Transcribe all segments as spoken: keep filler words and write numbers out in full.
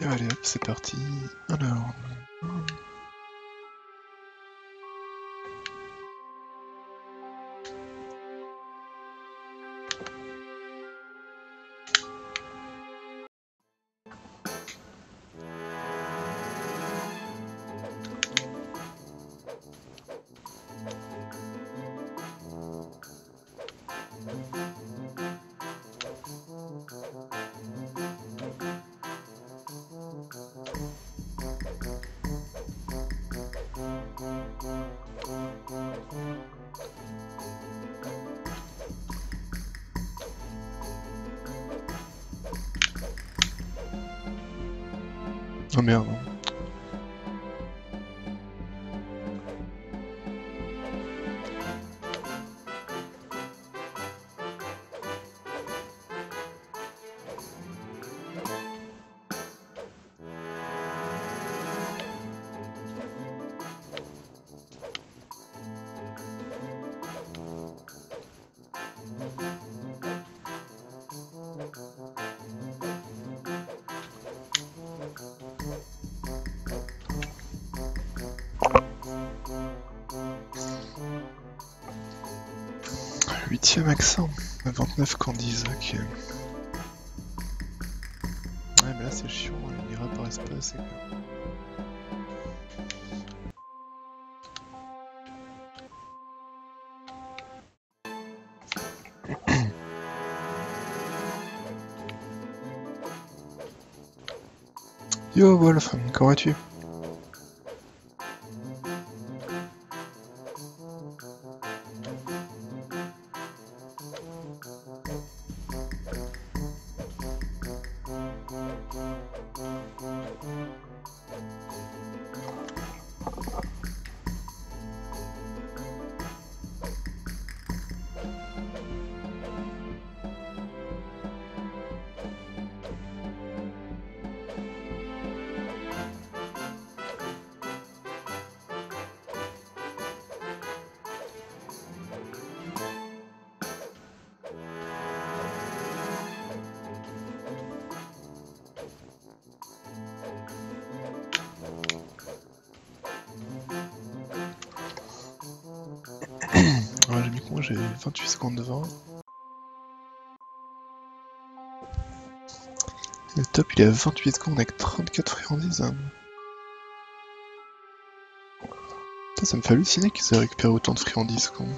Allez hop, c'est parti. Alors... Oh merde. Huitième accent, vingt-neuf Candies, ok. Ouais mais là c'est chiant, il réapparaissent pas assez. Yo Wolf, comment vas-tu? Ouais, j'ai mis comment? J'ai vingt-huit secondes de vingt. Le top il est à vingt-huit secondes avec trente-quatre friandises. Putain, ça me fait halluciner qu'ils aient récupéré autant de friandises quoi.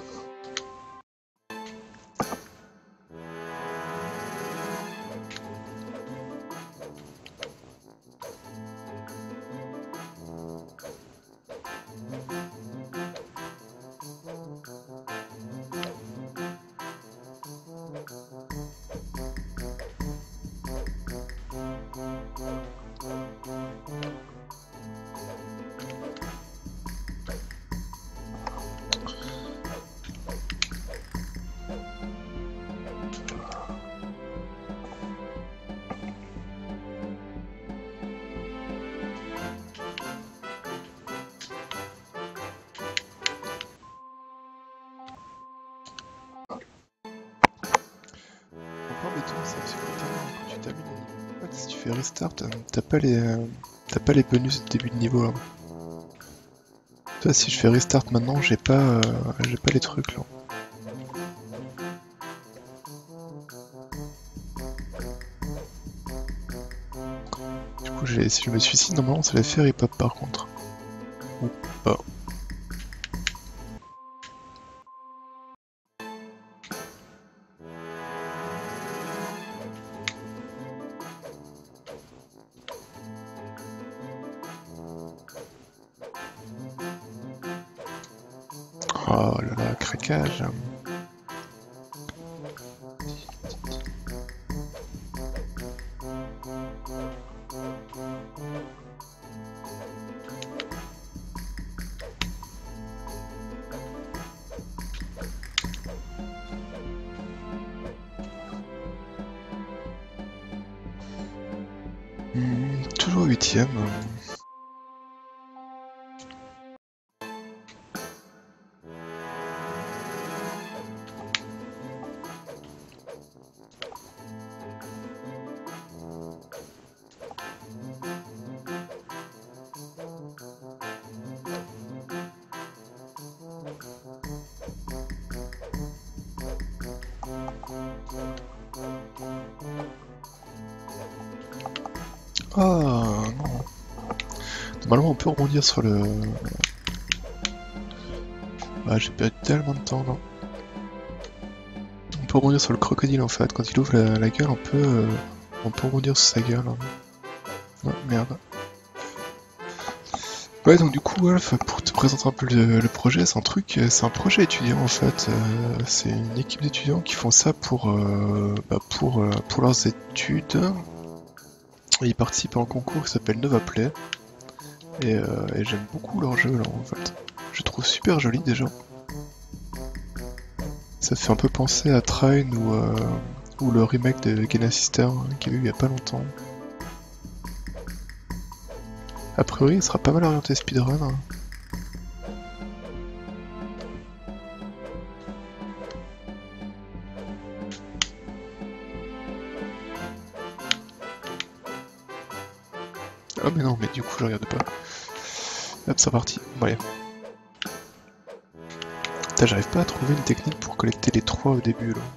Quand tu termines, en fait, si tu fais restart, t'as pas les euh, t'as pas les bonus de début de niveau là. Toi, si je fais restart maintenant, j'ai pas euh, j'ai pas les trucs là. Du coup, si je me suicide, normalement, ça va faire hip hop par contre. Ou pas. Oh là là, craquage. Mmh, toujours huitième. Ah non. Normalement on peut rebondir sur le... Ah j'ai perdu tellement de temps là. On peut rebondir sur le crocodile en fait. Quand il ouvre la, la gueule on peut... Euh... On peut rebondir sur sa gueule. Hein. Non, merde. Ouais donc du coup Wolf, pour te présenter un peu le, le projet, c'est un truc, c'est un projet étudiant en fait. Euh, c'est une équipe d'étudiants qui font ça pour, euh, bah, pour, euh, pour leurs études. Et ils participent à un concours qui s'appelle NovaPlay. Et, euh, et j'aime beaucoup leur jeu là en fait. Je trouve super joli déjà. Ça fait un peu penser à Train ou, euh, ou le remake de Gena Sister hein, qu'il y a eu il y a pas longtemps. A priori il sera pas mal orienté speedrun. Hein. Ah mais non mais du coup je regarde pas. Hop c'est parti, bon allez. Putain j'arrive pas à trouver une technique pour collecter les trois au début là.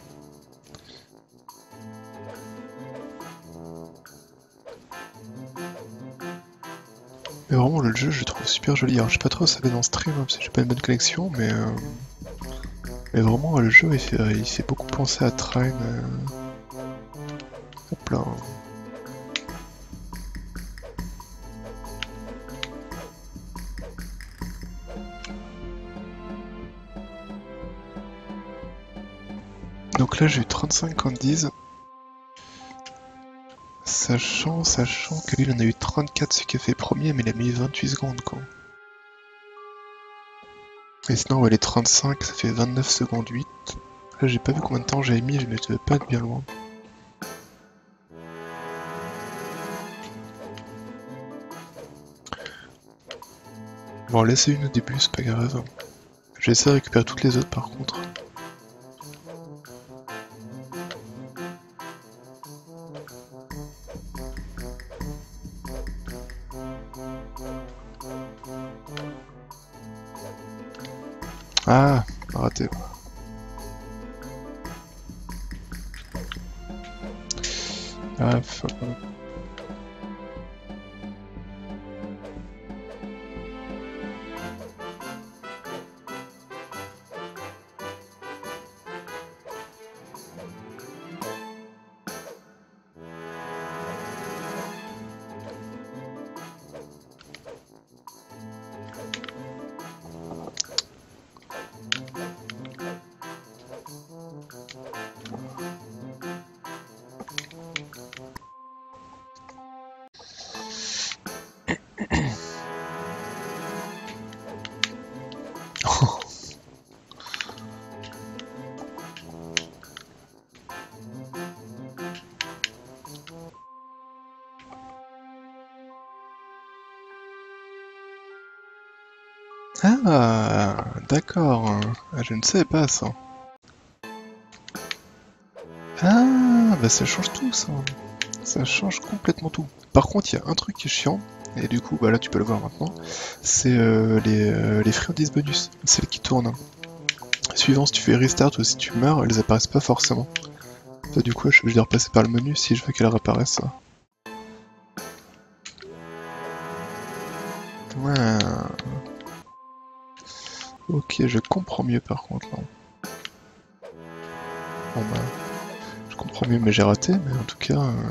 Mais vraiment le jeu je le trouve super joli. Alors je sais pas trop si ça va dans stream hein, parce que j'ai pas une bonne connexion mais... Euh... Mais vraiment le jeu il fait, il fait beaucoup penser à Train. Euh... Hop là. Donc là j'ai eu trente-cinq candies. Sachant, sachant que lui il en a eu trente-quatre ce qui a fait premier mais il a mis vingt-huit secondes quoi. Et sinon ouais, les trente-cinq ça fait vingt-neuf secondes huit. Là j'ai pas vu combien de temps j'avais mis mais je devais pas être bien loin. Bon laissez une au début c'est pas grave. Je vais essayer de récupérer toutes les autres par contre. Ah, raté. Ah, faut... Ah, d'accord. Ah, je ne savais pas ça. Ah, bah ça change tout ça. Ça change complètement tout. Par contre, il y a un truc qui est chiant, et du coup, bah là tu peux le voir maintenant, c'est euh, les, euh, les friandises bonus, celles qui tournent. Suivant si tu fais restart ou si tu meurs, elles apparaissent pas forcément. Ça, du coup, je suis obligé de repasser par le menu si je veux qu'elles réapparaissent. Ouais. Ok, je comprends mieux par contre là. Bon bah, je comprends mieux mais j'ai raté, mais en tout cas... Euh...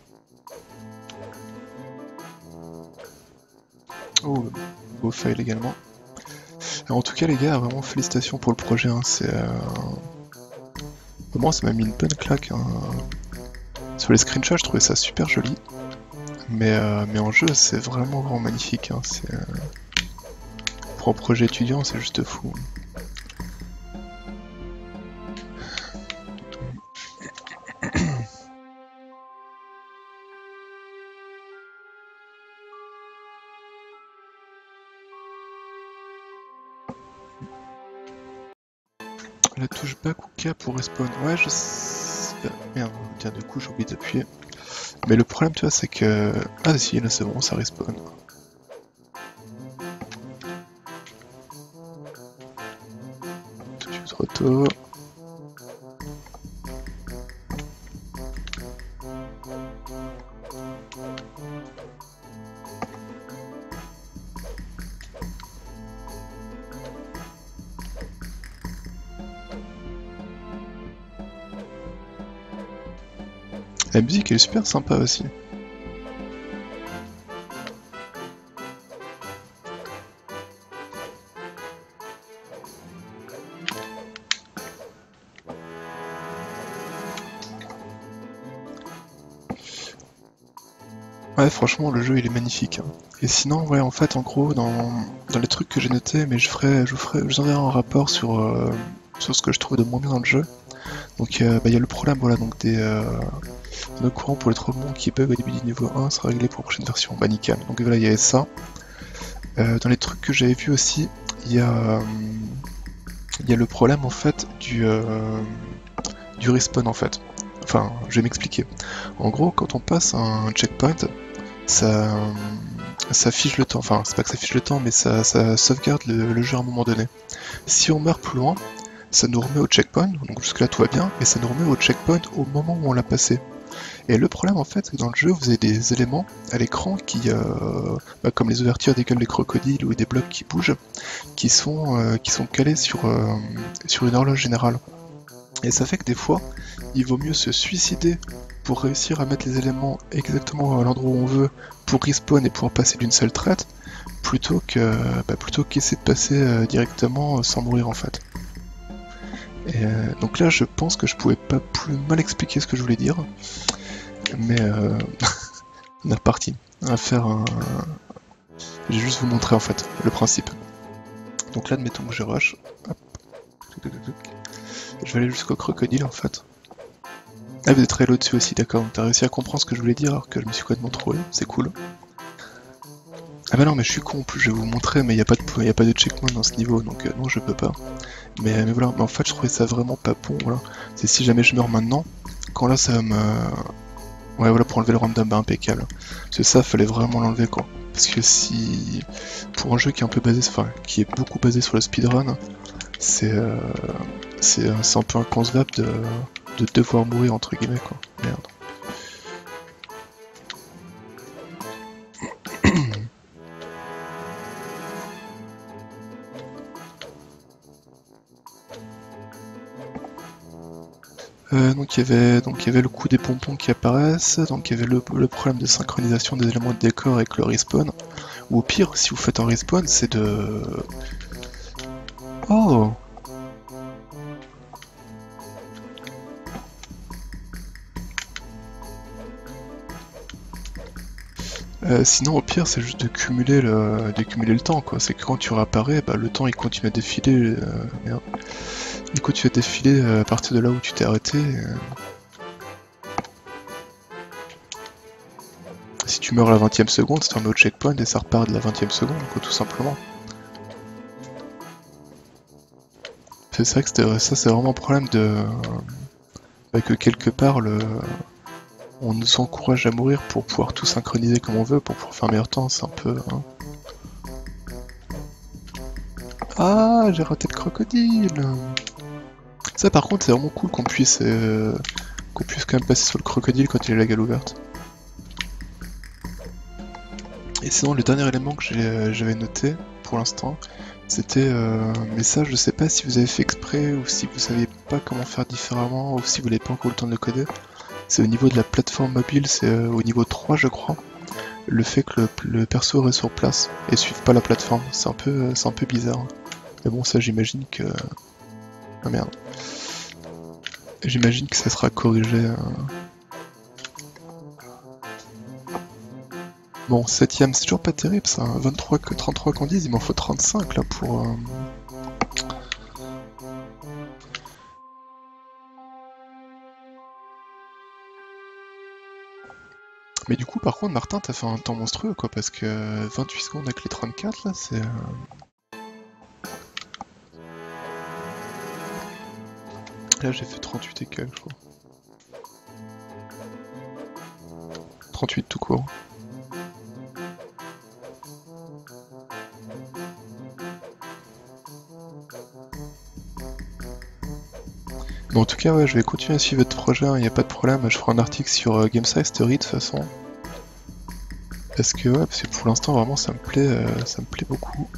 Oh, beau fail également. Alors, en tout cas les gars, vraiment félicitations pour le projet, hein. C'est... Euh... Vraiment ça m'a mis une bonne claque. Hein. Sur les screenshots je trouvais ça super joli. Mais, euh, mais en jeu c'est vraiment vraiment magnifique. Hein. C'est... Euh... Pour un projet étudiant c'est juste fou. La touche back ou K pour respawn. Ouais, je sais. Merde, tiens, du coup j'ai oublié d'appuyer. Mais le problème, tu vois, c'est que. Ah, si, là c'est bon, ça respawn. Tout de suite, retour. La musique elle est super sympa aussi. Ouais, franchement, le jeu il est magnifique. Hein. Et sinon, ouais, en fait, en gros, dans, dans les trucs que j'ai notés, mais je ferai, je vous ferai, je vous enverrai un rapport sur, euh, sur ce que je trouve de moins bien dans le jeu. Donc, euh, bah, il y a le problème, voilà, donc des euh, nœuds courants pour les tremblements qui bug au début du niveau un sera réglé pour la prochaine version. Bah, nickel. Donc voilà, il y avait ça. Euh, dans les trucs que j'avais vu aussi, il y a, euh, il y a le problème en fait du, euh, du respawn en fait. Enfin, je vais m'expliquer. En gros, quand on passe un checkpoint, ça, ça fiche le temps, enfin c'est pas que ça fiche le temps, mais ça, ça sauvegarde le, le jeu à un moment donné. Si on meurt plus loin, ça nous remet au checkpoint, donc jusque là tout va bien, mais ça nous remet au checkpoint au moment où on l'a passé. Et le problème en fait, c'est que dans le jeu, vous avez des éléments à l'écran qui, euh, bah, comme les ouvertures des gueules des crocodiles ou des blocs qui bougent, qui sont, euh, qui sont calés sur, euh, sur une horloge générale. Et ça fait que des fois, il vaut mieux se suicider pour réussir à mettre les éléments exactement à l'endroit où on veut pour respawn et pouvoir passer d'une seule traite, plutôt que bah, plutôt qu'essayer de passer euh, directement sans mourir en fait. Et euh, donc là, je pense que je pouvais pas plus mal expliquer ce que je voulais dire, mais euh, on est reparti. On va faire un. Je vais juste vous montrer en fait le principe. Donc là, admettons que je rush. Hop. Je vais aller jusqu'au crocodile en fait. Ah, vous êtes très low dessus aussi, d'accord. T'as réussi à comprendre ce que je voulais dire alors que je me suis complètement trollé, c'est cool. Ah bah non, mais je suis con, en plus je vais vous montrer, mais il n'y a, pas de, y a pas de checkpoint dans ce niveau, donc euh, non, je peux pas. Mais, mais voilà, mais en fait, je trouvais ça vraiment pas bon, voilà. C'est si jamais je meurs maintenant, quand là ça va me. Ouais, voilà, pour enlever le random, bah impeccable. Parce que ça, fallait vraiment l'enlever, quoi. Parce que si. Pour un jeu qui est un peu basé, enfin, qui est beaucoup basé sur le speedrun, c'est. Euh... C'est un peu inconcevable de. de devoir mourir, entre guillemets, quoi. Merde. Euh, donc il y avait donc il y avait le coup des pompons qui apparaissent, donc il y avait le, le problème de synchronisation des éléments de décor avec le respawn, ou au pire, si vous faites un respawn, c'est de... Oh euh, Sinon au pire c'est juste de cumuler le, de cumuler le temps quoi, c'est que quand tu réapparais, bah, le temps il continue à défiler, euh, merde. Il continue à défiler à partir de là où tu t'es arrêté. Euh... Si tu meurs à la vingtième seconde, c'est un autre checkpoint et ça repart de la vingtième seconde, quoi, tout simplement. C'est vrai que c'était, ça c'est vraiment un problème de... Bah, que quelque part le... on nous encourage à mourir pour pouvoir tout synchroniser comme on veut, pour pouvoir faire meilleur temps, c'est un peu... Hein. Ah, j'ai raté le crocodile. Ça par contre c'est vraiment cool qu'on puisse... Euh... qu'on puisse quand même passer sur le crocodile quand il est la gueule ouverte. Et sinon, le dernier élément que j'avais noté pour l'instant, c'était euh, un message. Je sais pas si vous avez fait exprès ou si vous savez pas comment faire différemment ou si vous n'avez pas encore eu le temps de le coder. C'est au niveau de la plateforme mobile, c'est euh, au niveau trois, je crois. Le fait que le, le perso reste sur place et suive pas la plateforme, c'est un peu, c'est un peu bizarre. Mais bon, ça, j'imagine que. Ah merde. J'imagine que ça sera corrigé. Euh... Bon, septième, c'est toujours pas terrible ça, vingt-trois, trente-trois qu'on dise, il m'en faut trente-cinq là pour... Euh... Mais du coup, par contre, Martin, t'as fait un temps monstrueux quoi, parce que vingt-huit secondes avec les trente-quatre là, c'est... Euh... Là j'ai fait trente-huit et quelques, je crois. trente-huit tout court. Bon, en tout cas, ouais, je vais continuer à suivre votre projet, il hein, n'y a pas de problème, je ferai un article sur euh, Gamesize Story de toute façon. Parce que, ouais, parce que pour l'instant, vraiment, ça me plaît, euh, ça me plaît beaucoup.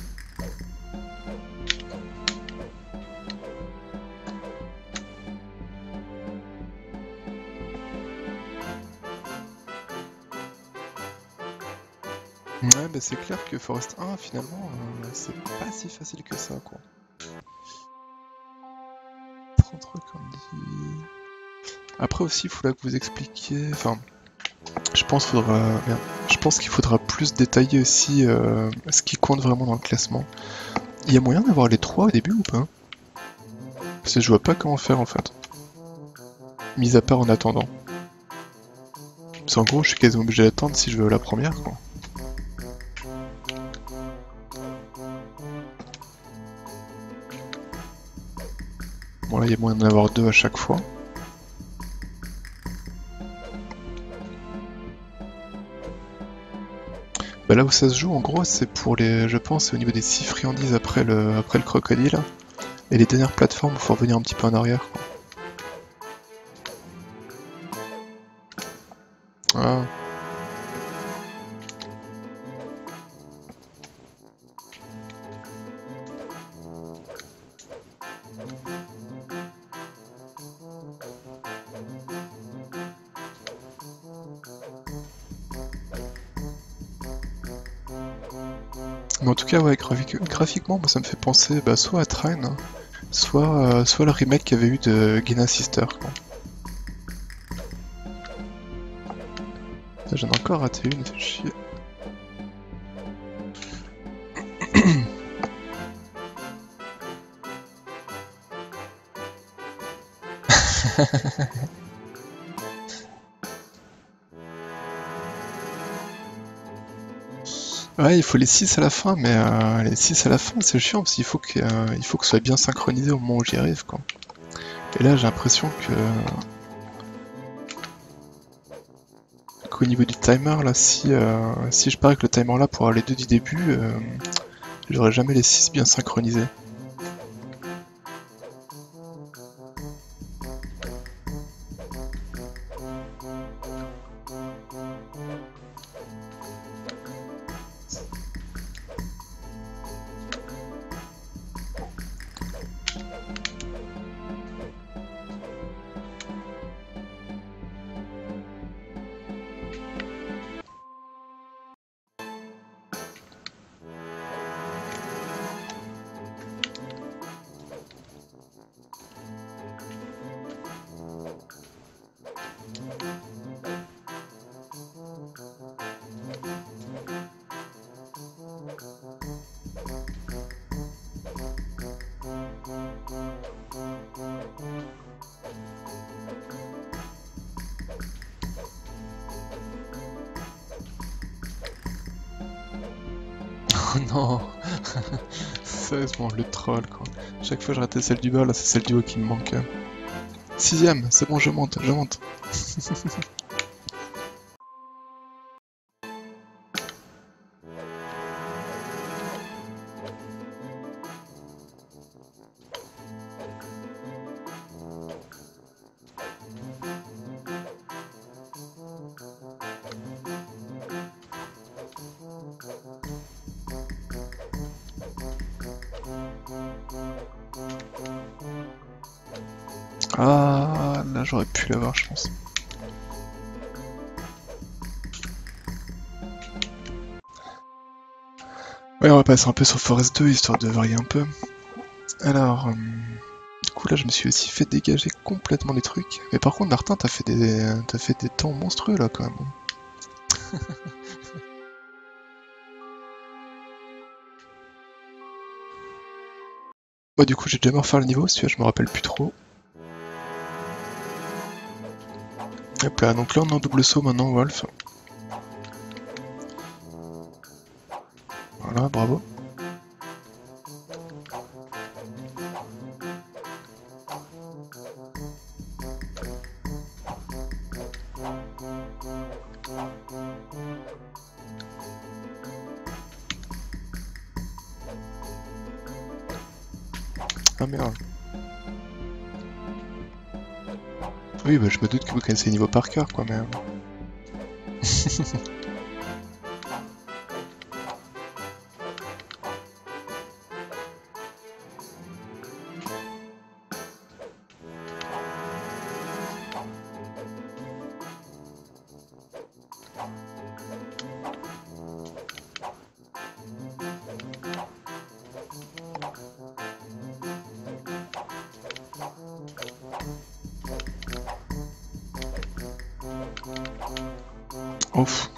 Ouais, bah c'est clair que Forest un, finalement, euh, c'est pas si facile que ça, quoi. trente-trois comme dit... Après aussi, il faudra que vous expliquiez... Enfin, je pense faudra... Merde. Je pense qu'il faudra plus détailler aussi euh, ce qui compte vraiment dans le classement. Il y a moyen d'avoir les trois au début ou pas? Parce que je vois pas comment faire en fait. Mis à part en attendant. Parce qu'en gros, je suis quasiment obligé d'attendre si je veux la première, quoi. Bon là, il y a moyen d'en avoir deux à chaque fois. Bah là où ça se joue, en gros, c'est pour les... Je pense, c'est au niveau des six friandises après le, après le crocodile. Et les dernières plateformes, il faut revenir un petit peu en arrière, quoi. Ah. Mais en tout cas, ouais, graphique- graphiquement, moi, ça me fait penser bah, soit à Train, hein, soit, euh, soit le remake qu'il y avait eu de Gina Sister, quoi. J'en ai encore raté une, fait chier. Ouais, il faut les six à la fin, mais euh, les six à la fin, c'est chiant parce qu'il faut que, euh, il faut que ce soit bien synchronisé au moment où j'y arrive, quoi. Et là, j'ai l'impression que qu'au niveau du timer, là, si, euh, si je pars avec le timer là pour avoir les deux du début, euh, j'aurai jamais les six bien synchronisés. Oh non. Sérieusement, le troll, quoi. Chaque fois je ratais celle du bas, là c'est celle du haut qui me manque. Sixième, c'est bon, je monte, je monte. Ah, là j'aurais pu l'avoir, je pense. Ouais, on va passer un peu sur Forest deux, histoire de varier un peu. Alors, euh, du coup là je me suis aussi fait dégager complètement des trucs. Mais par contre, Martin, t'as fait des, t'as fait des temps monstrueux là quand même. Bah du coup j'ai déjà refaire le niveau, celui-là je me rappelle plus trop. Hop là, donc là on est en double saut maintenant, Wolf. Voilà, bravo. Ah merde. Oui, bah je me doute que vous connaissez les niveaux par cœur quoi, mais... Ouf.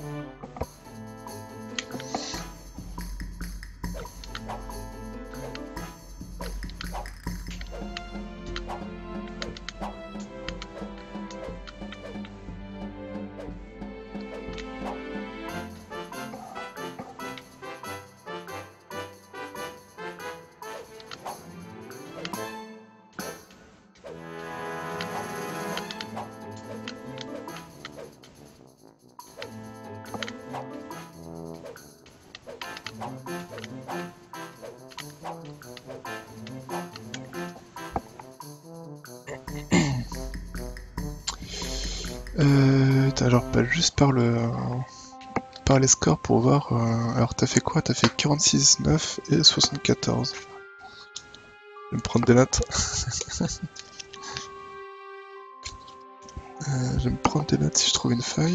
Euh, alors pas juste par le par les scores pour voir. Euh, alors t'as fait quoi? T'as fait quarante-six, neuf et soixante-quatorze. Je vais me prendre des notes. euh, je vais me prendre des notes si je trouve une feuille.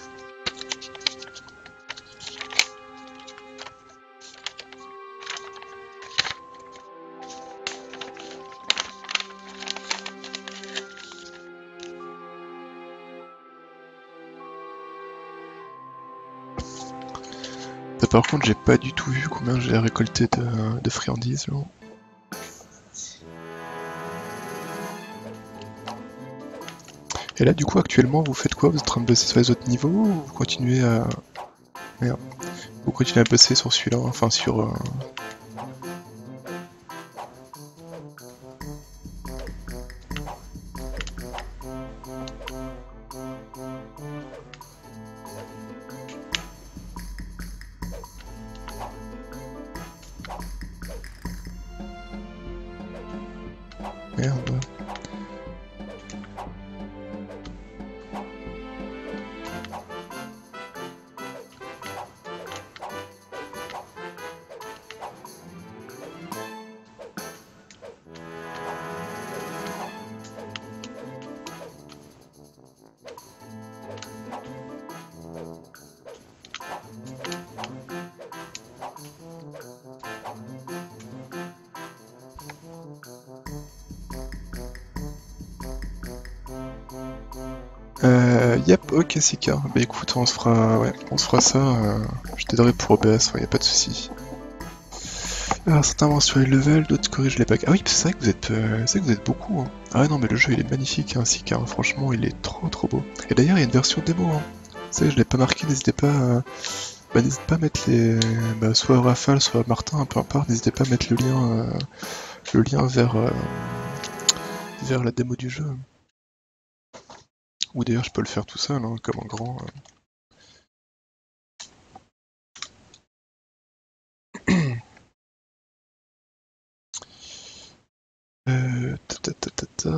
Par contre, j'ai pas du tout vu combien j'ai récolté de, de friandises. Là. Et là, du coup, actuellement, vous faites quoi? Vous êtes en train de bosser sur les autres niveaux ou vous continuez à... Merde. Vous continuez à bosser sur celui-là, enfin sur... Euh... Merde. Euh, yep, ok Sika. Bah écoute, on se fera, ouais, on se fera ça. Euh, je t'aiderai pour O B S, ouais, y a pas de souci. Alors certains vont sur les levels, d'autres corrigent les bugs. Ah oui, c'est vrai que vous êtes, euh, c'est vrai que vous êtes beaucoup. Hein. Ah ouais, non, mais le jeu il est magnifique, hein, Sika. Hein, franchement, il est trop trop beau. Et d'ailleurs, il y a une version démo. Hein. Vous savez, je l'ai pas marqué. N'hésitez pas, à... bah, n'hésitez pas à mettre les, bah, soit Rafale, soit Martin, peu importe. N'hésitez pas à mettre le lien, euh, le lien vers, euh, vers la démo du jeu. Ou d'ailleurs, je peux le faire tout seul, hein, comme un grand. Euh... Euh, ta ta ta ta ta.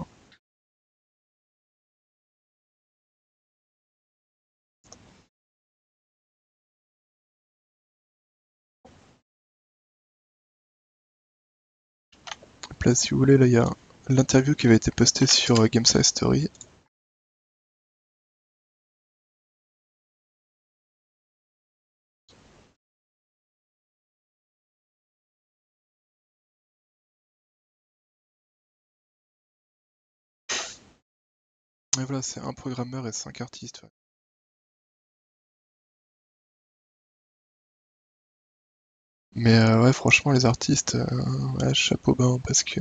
Là, si vous voulez, là, il y a l'interview qui avait été postée sur euh, GameSide Story. Et voilà, c'est un programmeur et cinq artistes. Ouais. Mais euh, ouais, franchement, les artistes, euh, ouais, chapeau bas, parce que...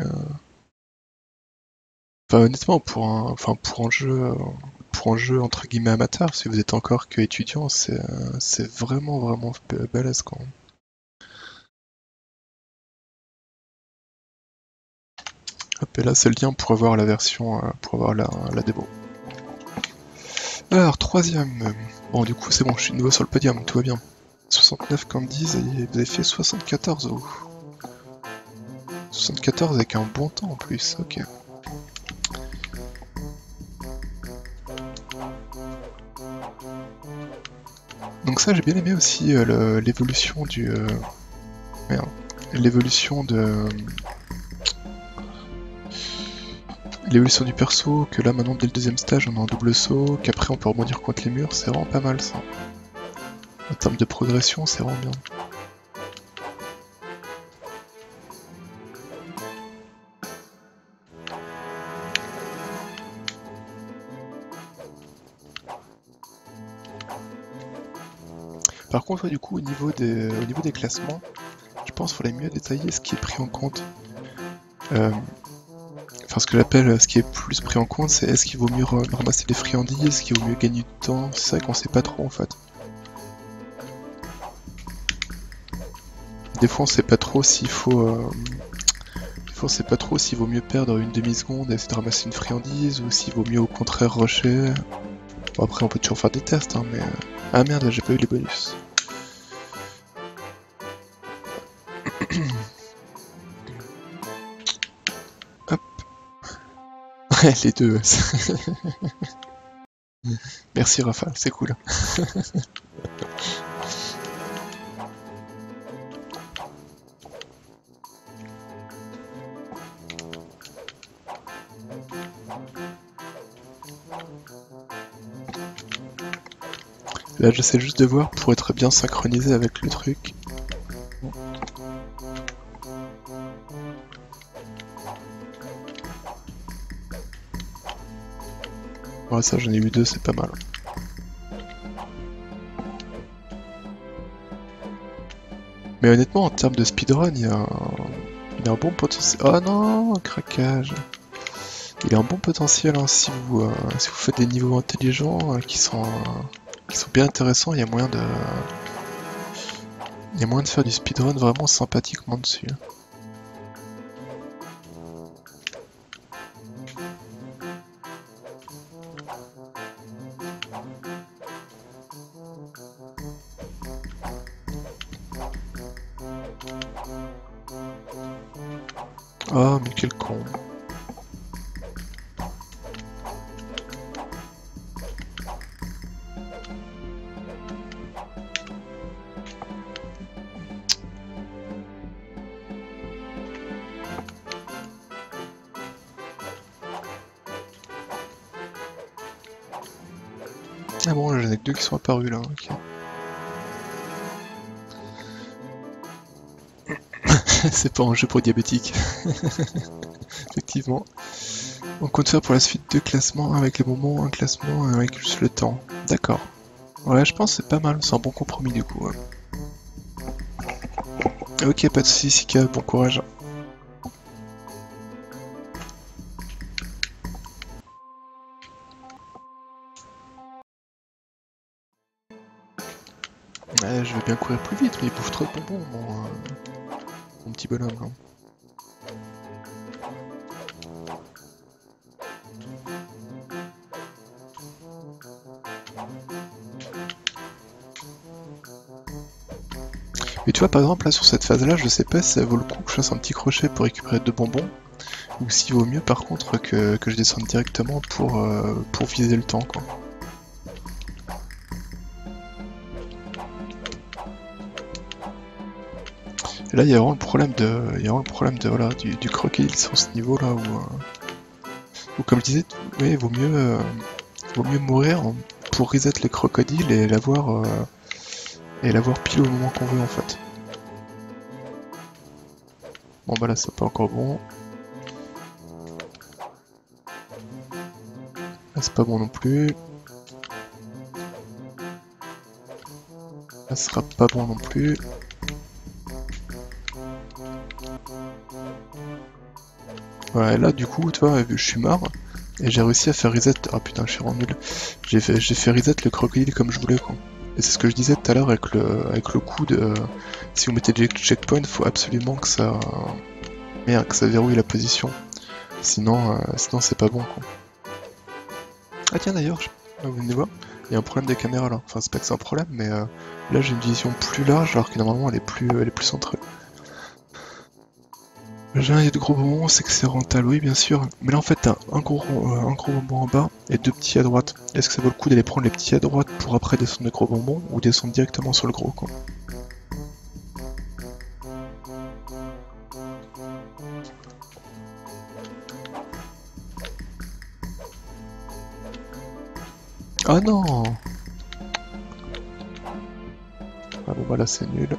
Enfin, honnêtement, pour un, enfin, pour un jeu... euh, pour un jeu entre guillemets amateur, si vous êtes encore que étudiant, c'est euh, c'est vraiment vraiment b- balèze quoi. Hop, et là c'est le lien pour avoir la version, euh, pour avoir la, la démo. Alors, troisième. Bon, du coup, c'est bon, je suis de nouveau sur le podium, tout va bien. soixante-neuf comme disent, et vous avez fait soixante-quatorze. Oh. soixante-quatorze avec un bon temps en plus, ok. Donc ça, j'ai bien aimé aussi euh, l'évolution du... Euh... Merde. L'évolution de... L'évolution du perso, que là maintenant dès le deuxième stage on a un double saut, qu'après on peut rebondir contre les murs, c'est vraiment pas mal ça. En termes de progression, c'est vraiment bien. Par contre, ouais, du coup, au niveau des, au niveau des classements, je pense qu'il faudrait mieux détailler ce qui est pris en compte. Euh, Enfin, ce que j'appelle, ce qui est plus pris en compte, c'est est-ce qu'il vaut mieux ramasser des friandises, est-ce qu'il vaut mieux gagner du temps. C'est ça qu'on sait pas trop en fait. Des fois, on sait pas trop s'il faut. Euh... Des fois, on sait pas trop s'il vaut mieux perdre une demi-seconde et essayer de ramasser une friandise ou s'il vaut mieux au contraire rusher. Bon, après, on peut toujours faire des tests, hein, mais. Ah merde, j'ai pas eu les bonus. Hop. Les deux. Merci Raphaël, c'est cool. Là, j'essaie juste de voir pour être bien synchronisé avec le truc. Ouais, ça, j'en ai eu deux, c'est pas mal. Mais honnêtement, en termes de speedrun, il y a un, il y a un bon potentiel. Oh non, craquage. Il a un bon potentiel hein, si vous euh, si vous faites des niveaux intelligents euh, qui sont euh, qui sont bien intéressants. Il y a moyen de il y a moyen de faire du speedrun vraiment sympathiquement dessus. Oh mais quel con. Ah bon, j'en ai que deux qui sont apparus là, ok. C'est pas un jeu pour diabétiques. Effectivement. On compte faire pour la suite deux classements avec les moments, un classement avec juste le temps. D'accord. Ouais, je pense que c'est pas mal, c'est un bon compromis du coup. Ouais. Ok, pas de soucis, Sika, bon courage. Ouais, je veux bien courir plus vite, mais il bouffe trop de bonbons, mon, euh, mon petit bonhomme. Hein. Mais tu vois, par exemple, là, sur cette phase-là, je sais pas si ça vaut le coup que je fasse un petit crochet pour récupérer deux bonbons, ou s'il vaut mieux, par contre, que, que je descende directement pour, euh, pour viser le temps, quoi. Et là, il y a vraiment le problème de, il y a vraiment le problème de, voilà, du, du crocodile sur ce niveau-là, où, euh, où, comme je disais, oui, il vaut mieux, euh, vaut mieux mourir pour reset les crocodiles et l'avoir, euh, et l'avoir pile au moment qu'on veut, en fait. Bon bah là c'est pas encore bon. Là c'est pas bon non plus. Là ce sera pas bon non plus. Ouais là du coup tu vois je suis mort et j'ai réussi à faire reset. Ah putain je suis rendu nul. J'ai fait, j'ai fait reset le crocodile comme je voulais quoi. Et c'est ce que je disais tout à l'heure avec le avec le coup de si vous mettez des checkpoints faut absolument que ça merde que ça verrouille la position. Sinon euh, sinon c'est pas bon quoi. Ah tiens d'ailleurs, je... vous venez de voir, il y a un problème des caméras là. Enfin c'est pas que c'est un problème, mais euh, là j'ai une vision plus large alors que normalement elle est plus, elle est plus centrée. J'ai un de gros bonbons, c'est que c'est rentable, oui bien sûr. Mais là en fait t'as un gros, euh, un gros bonbon en bas et deux petits à droite. Est-ce que ça vaut le coup d'aller prendre les petits à droite pour après descendre le gros bonbon ou descendre directement sur le gros quoi? Ah non! Ah bon bah là c'est nul.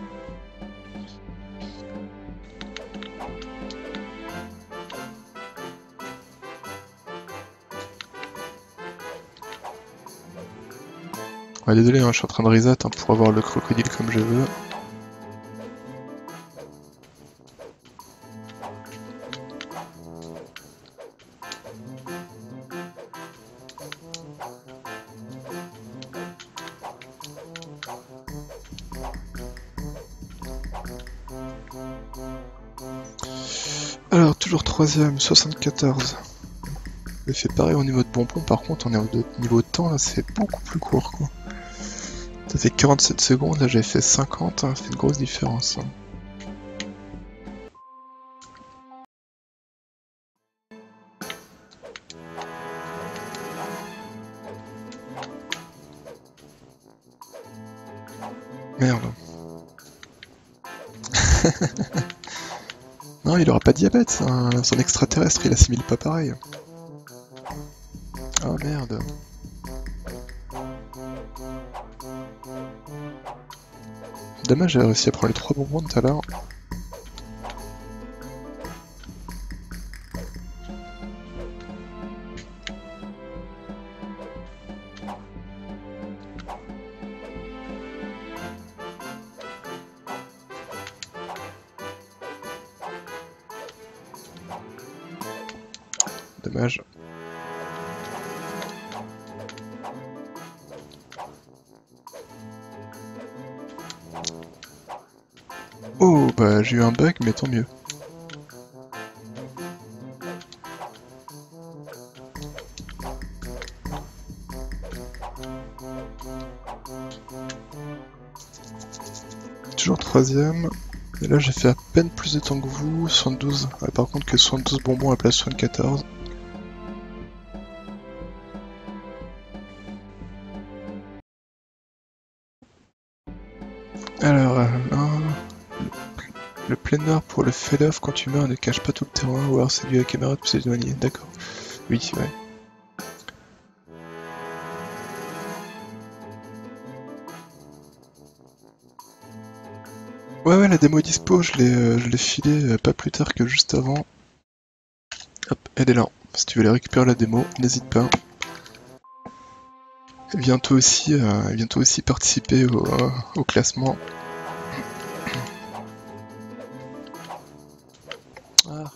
Ouais, désolé, hein, je suis en train de reset hein, pour avoir le crocodile comme je veux. Alors, toujours troisième, soixante-quatorze. J'ai fait pareil au niveau de bonbons, par contre, on est au niveau de temps, là, c'est beaucoup plus court, quoi. Ça fait quarante-sept secondes, là j'ai fait cinquante, hein, ça fait une grosse différence. Hein. Merde. Non, il aura pas de diabète, hein. Son extraterrestre, il assimile pas pareil. Ah merde. Dommage, j'ai réussi à prendre les trois bonbons tout à l'heure. Dommage. Oh, bah j'ai eu un bug, mais tant mieux. Toujours troisième. Et là j'ai fait à peine plus de temps que vous, soixante-douze. Ouais, par contre que soixante-douze bonbons à la place de soixante-quatorze. Alors, euh, un... le planeur pour le fail-off quand tu meurs ne cache pas tout le terrain, ou alors c'est dû à la caméra de plus éloigné. D'accord. Oui, ouais. Ouais, ouais, la démo est dispo, je l'ai euh, je l'ai filé euh, pas plus tard que juste avant. Hop, elle est là. Si tu veux aller récupérer la démo, n'hésite pas. Et viens toi aussi, euh, viens toi aussi participer au, euh, au classement. Ah.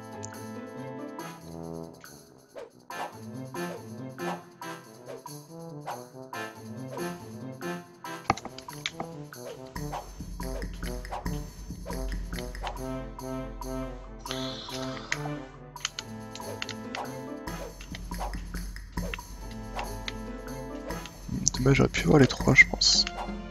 Dommage, j'aurais pu voir les trois, je pense.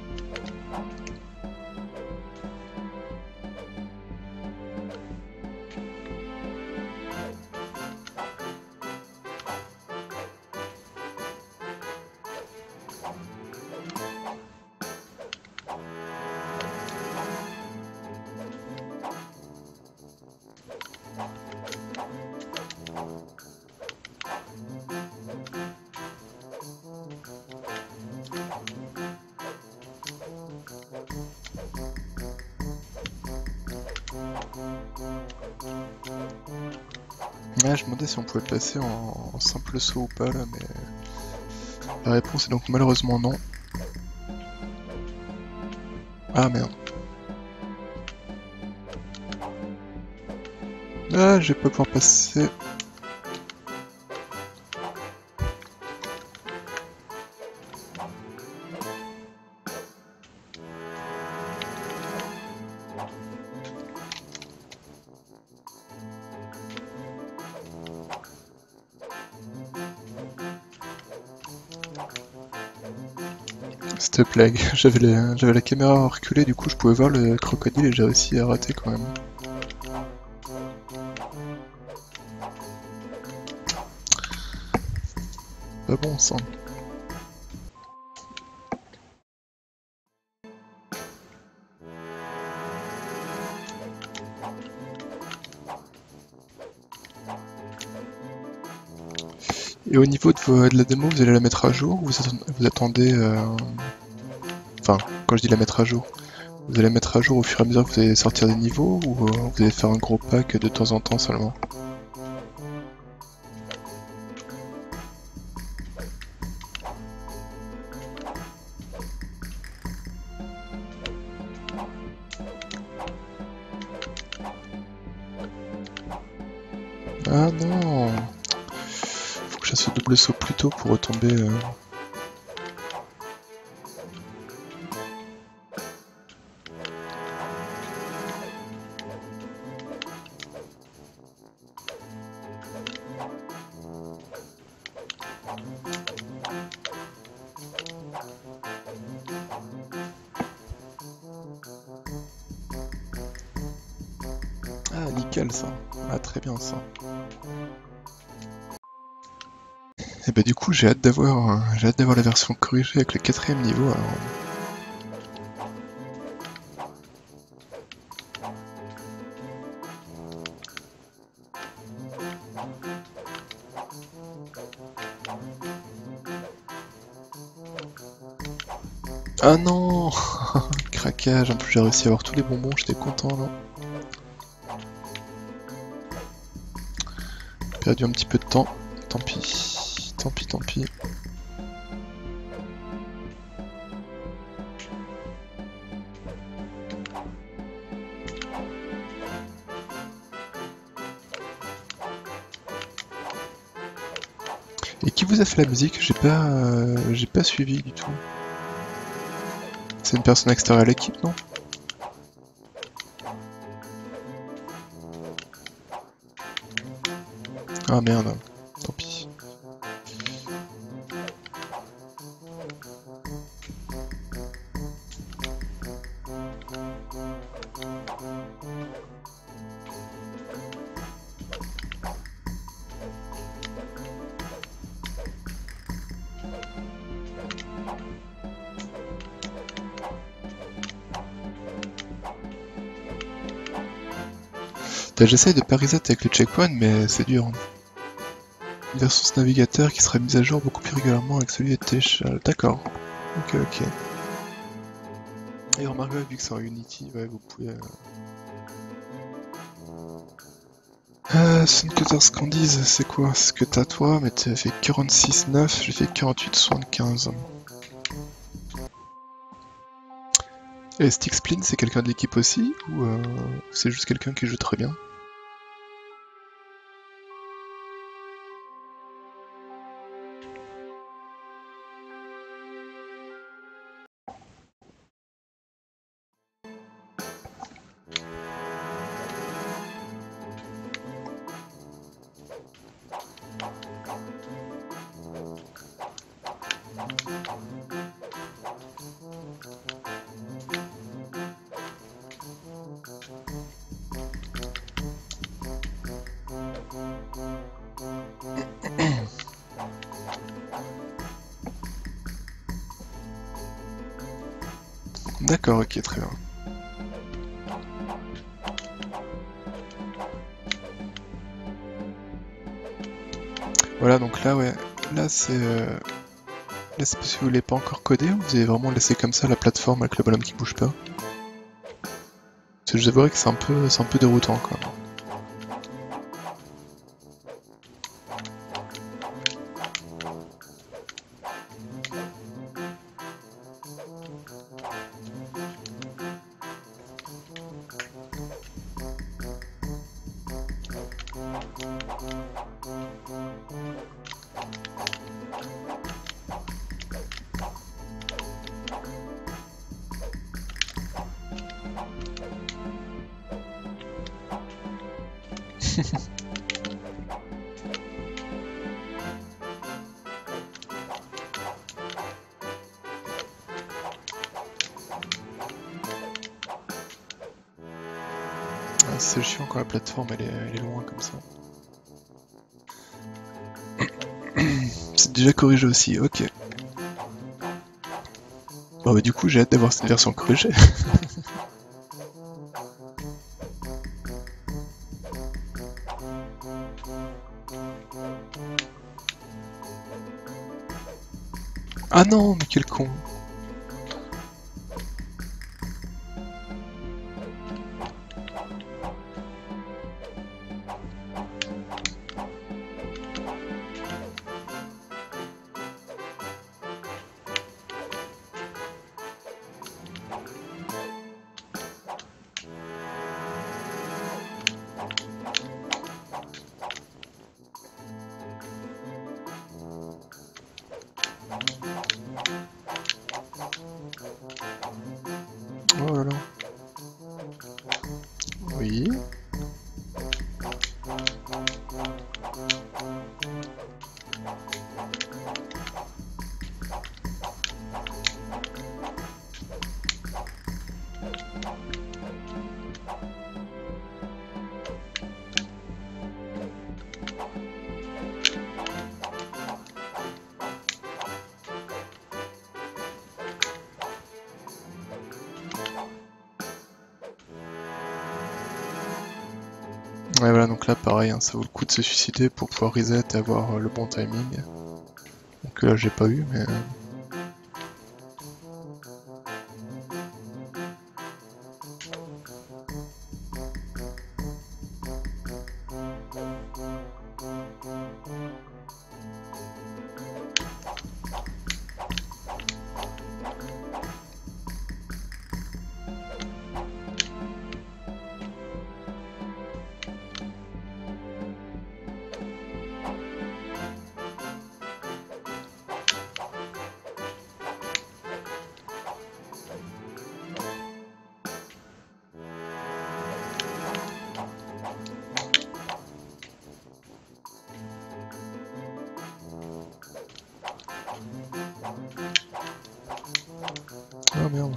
Ouais, je me demandais si on pouvait passer en, en simple saut ou pas là, mais la réponse est donc malheureusement non. Ah merde. Ah, je vais pas pouvoir passer. S'il te plaît, j'avais la, j'avais la caméra reculée, du coup je pouvais voir le crocodile et j'ai réussi à rater quand même. Pas bon ça. Et au niveau de, vos, de la démo, vous allez la mettre à jour ou vous attendez, vous attendez euh... Enfin, quand je dis la mettre à jour, vous allez la mettre à jour au fur et à mesure que vous allez sortir des niveaux ou euh, vous allez faire un gros pack de temps en temps seulement? Ah non. Faut que je fasse ce double saut plus tôt pour retomber... Euh... Ah nickel ça. Ah très bien ça. Et bah du coup j'ai hâte d'avoir euh, j'ai hâte d'avoir la version corrigée avec le quatrième niveau alors. Ah non. Craquage, en plus j'ai réussi à avoir tous les bonbons, j'étais content là. Perdu un petit peu de temps, tant pis, tant pis, tant pis. Et qui vous a fait la musique? J'ai pas, euh, j'ai pas suivi du tout. C'est une personne extérieure à l'équipe, non? Ah merde, tant pis. J'essaye de pas reset avec le checkpoint, mais c'est dur. Une version de navigateur qui sera mise à jour beaucoup plus régulièrement avec celui de télécharge. D'accord. Ok, ok. Et remarquez, vu que c'est en Unity, ouais, vous pouvez... Euh... Euh, Suncutter Scandies, c'est quoi? C'est ce que t'as toi, mais t'as fait quarante-six neuf, j'ai fait quarante-huit soixante-quinze. Et Stickspleen, c'est quelqu'un de l'équipe aussi, ou euh, c'est juste quelqu'un qui joue très bien? D'accord, ok, très bien. Voilà, donc là, ouais, là c'est... Euh... Là c'est parce que vous voulez pas encore coder, ou vous avez vraiment laissé comme ça la plateforme avec le bonhomme qui bouge pas? Parce que je vous avouerai que c'est un peu, c'est un peu déroutant, quoi. Ah, c'est chiant quand la plateforme elle est, elle est loin comme ça. C'est déjà corrigé aussi, ok. Bon bah du coup j'ai hâte d'avoir cette version corrigée. Ah non, mais quel con. Oh là là. Oui. Ouais voilà, donc là pareil, hein, ça vaut le coup de se suicider pour pouvoir reset et avoir euh, le bon timing. Donc là j'ai pas eu, mais... Ah merde.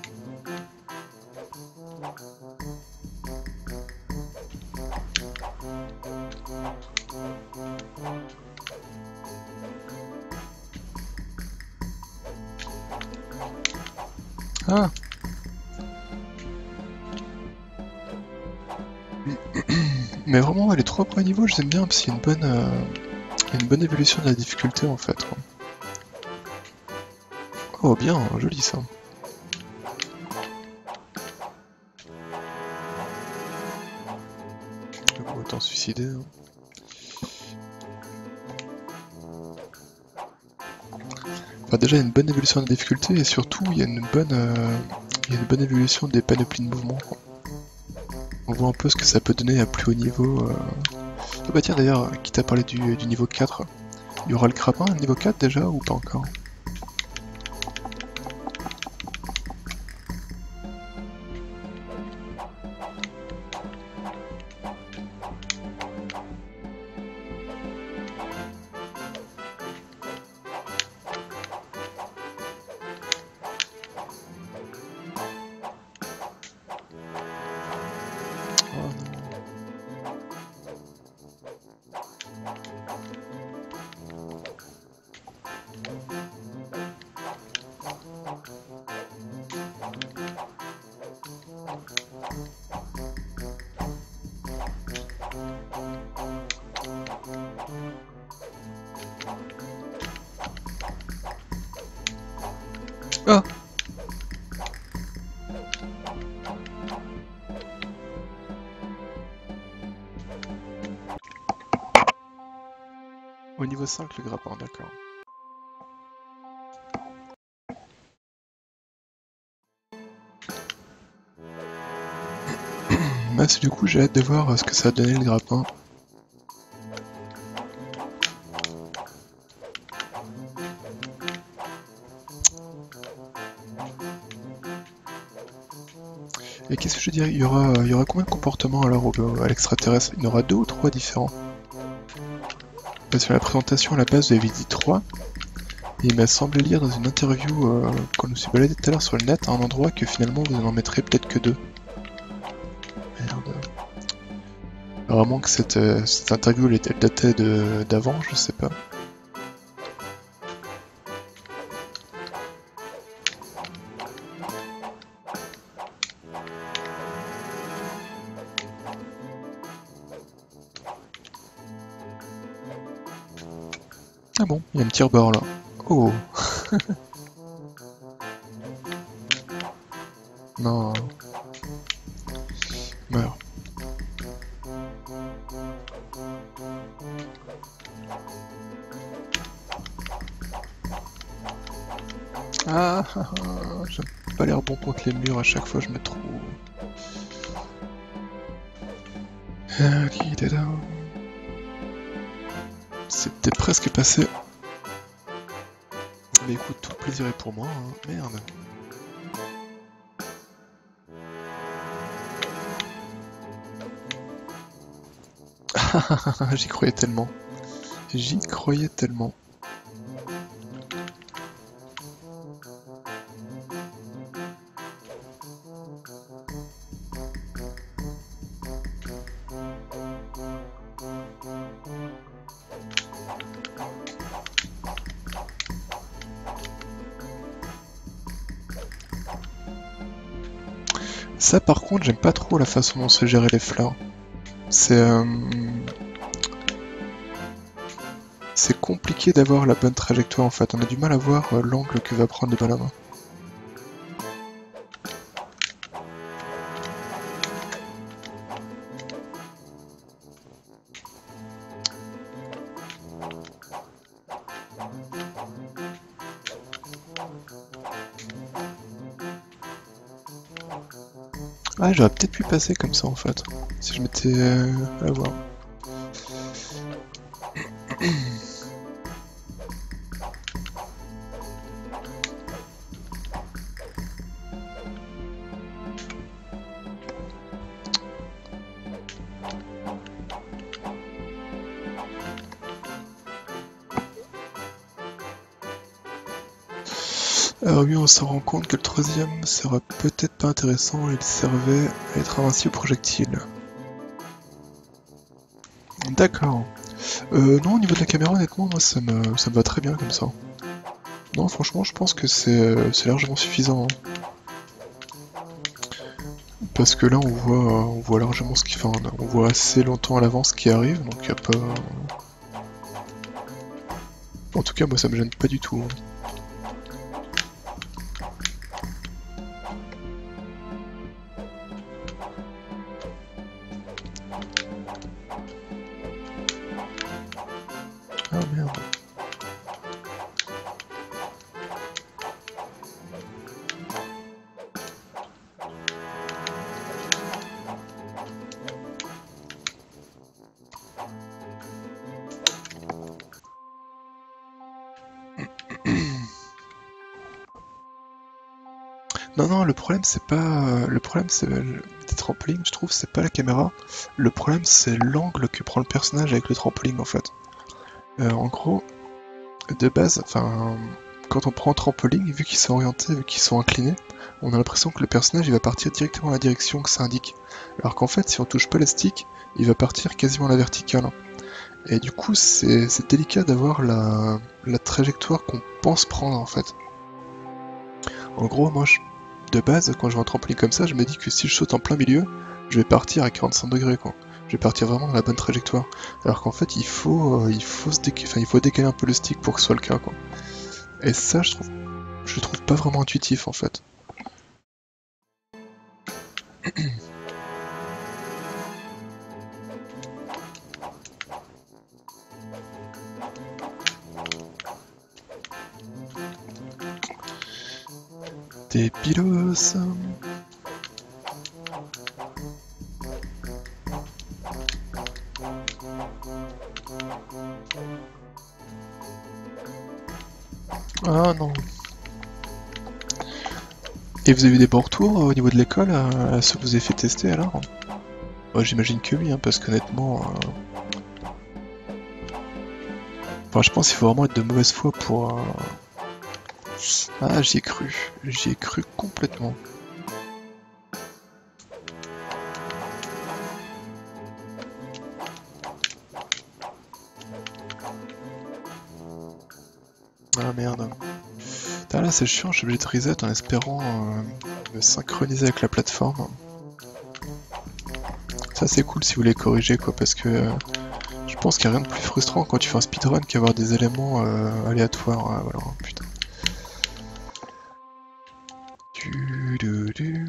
Ah. Mais vraiment, les trois premiers niveaux, je les aime bien parce qu'il y a une bonne, euh, il y a une bonne évolution de la difficulté en fait. Oh bien, joli ça. Bon, autant se suicider. Hein. Enfin, déjà, il y a une bonne évolution de la difficulté et surtout, il y a une bonne, euh, il y a une bonne évolution des panoplies de mouvement. Quoi. On voit un peu ce que ça peut donner à plus haut niveau. Euh... Ah bah tiens, d'ailleurs, quitte à parler du, du niveau quatre, il y aura le crapin au niveau quatre déjà ou pas encore? Ah! Au niveau cinq, le grappin, d'accord. Bah, du coup, j'ai hâte de voir ce que ça a donné le grappin. Et qu'est-ce que je dirais, il y aura, il y aura combien de comportements alors au, à l'extraterrestre? Il y en aura deux ou trois différents? Sur la présentation à la base, vous avez dit trois. Et il m'a semblé lire dans une interview euh, quand je me suis baladé tout à l'heure sur le net à un endroit que finalement vous en mettrez peut-être que deux. Merde. Vraiment que cette, euh, cette interview elle, elle datait d'avant, je sais pas. Ah bon, il y a un petit rebord là. Oh. Non. Meurs. Ah, ah, ah, j'aime pas l'air bon contre les murs, à chaque fois je me trouve. C'était presque passé. Mais écoute, tout le plaisir est pour moi, hein. Merde. J'y croyais tellement. J'y croyais tellement. Ça par contre j'aime pas trop la façon dont se gérer les fleurs. C'est euh... c'est compliqué d'avoir la bonne trajectoire en fait, on a du mal à voir euh, l'angle que va prendre le bonhomme. Ah, j'aurais peut-être pu passer comme ça en fait, si je m'étais euh, à voir. Alors oui, on se rend compte que le troisième sera peut-être pas intéressant, il servait à être invincible aux projectiles. D'accord. Euh, non, au niveau de la caméra, honnêtement, moi ça me, ça me va très bien comme ça. Non, franchement, je pense que c'est euh, largement suffisant. Hein. Parce que là, on voit, on voit largement ce qui, enfin, on voit assez longtemps à l'avance ce qui arrive, donc il y a pas. En tout cas, moi, ça me gêne pas du tout. Hein. Ah merde. Non, non, le problème c'est pas. Le problème c'est des trampolines, je trouve, c'est pas la caméra. Le problème c'est l'angle que prend le personnage avec le trampoline en fait. Euh, en gros, de base, enfin, quand on prend un trampoline, vu qu'ils sont orientés, vu qu'ils sont inclinés, on a l'impression que le personnage il va partir directement dans la direction que ça indique. Alors qu'en fait, si on touche pas le stick, il va partir quasiment à la verticale. Et du coup, c'est délicat d'avoir la, la trajectoire qu'on pense prendre en fait. En gros, moi, je, de base, quand je vois un trampoline comme ça, je me dis que si je saute en plein milieu, je vais partir à quarante-cinq degrés, quoi. Je vais partir vraiment dans la bonne trajectoire. Alors qu'en fait, il faut, euh, il faut se décaler, enfin, il faut décaler un peu le stick pour que ce soit le cas, quoi. Et ça, je trouve, je le trouve pas vraiment intuitif, en fait. Des pilos. Ah non. Et vous avez eu des bons retours au niveau de l'école à ce que vous avez fait tester alors? Moi j'imagine que oui, hein, parce qu'honnêtement... Euh... Enfin, je pense qu'il faut vraiment être de mauvaise foi pour... Euh... Ah, j'y ai cru. J'y ai cru complètement. Ah merde. Ah, là c'est chiant, je suis obligé de reset en espérant euh, me synchroniser avec la plateforme. Ça c'est cool si vous voulez corriger quoi, parce que euh, je pense qu'il n'y a rien de plus frustrant quand tu fais un speedrun qu'avoir des éléments euh, aléatoires. Euh, voilà, putain. Du, du, du.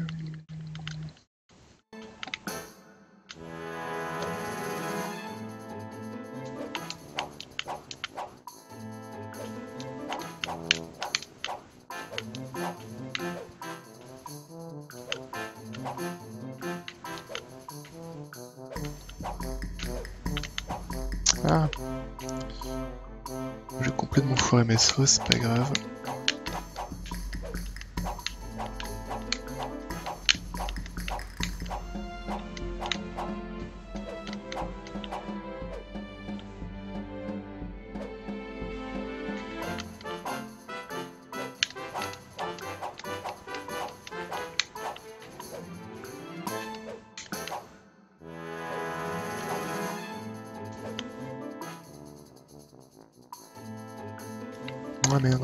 Ah. J'ai complètement foiré mes sauces, c'est pas grave. Ah merde.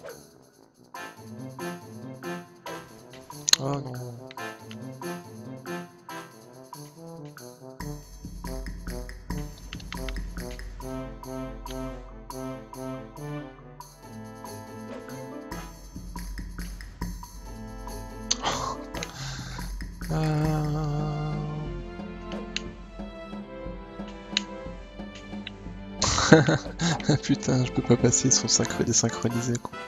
Ah non. Euh... Putain, je peux pas passer, ils sont synchro désynchronisés quoi.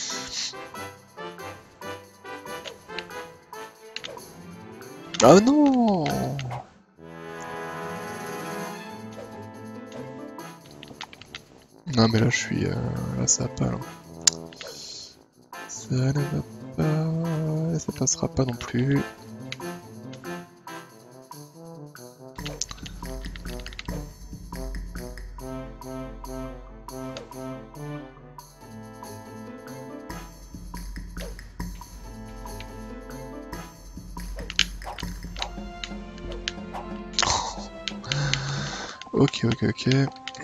Ah non! Non mais là je suis... Euh... Là ça va pas là. Ça ne va pas... Ça passera pas non plus. Ok, ok, ok.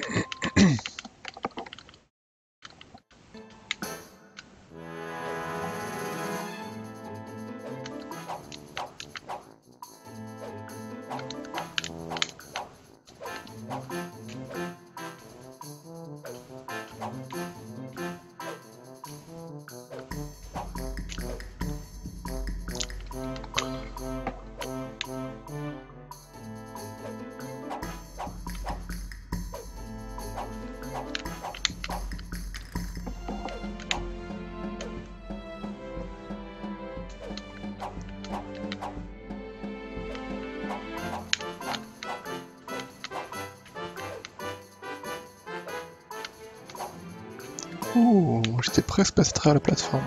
Ouh, j'étais presque passé à travers la plateforme.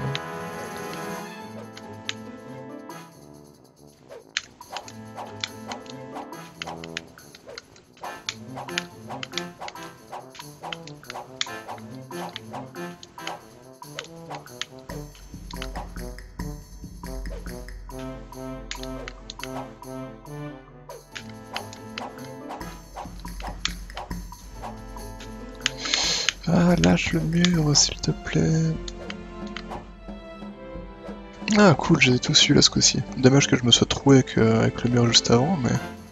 Ah, lâche le mur, s'il te plaît. Ah, cool, j'ai tout su là ce coup-ci. Dommage que je me sois troué avec, euh, avec le mur juste avant, mais...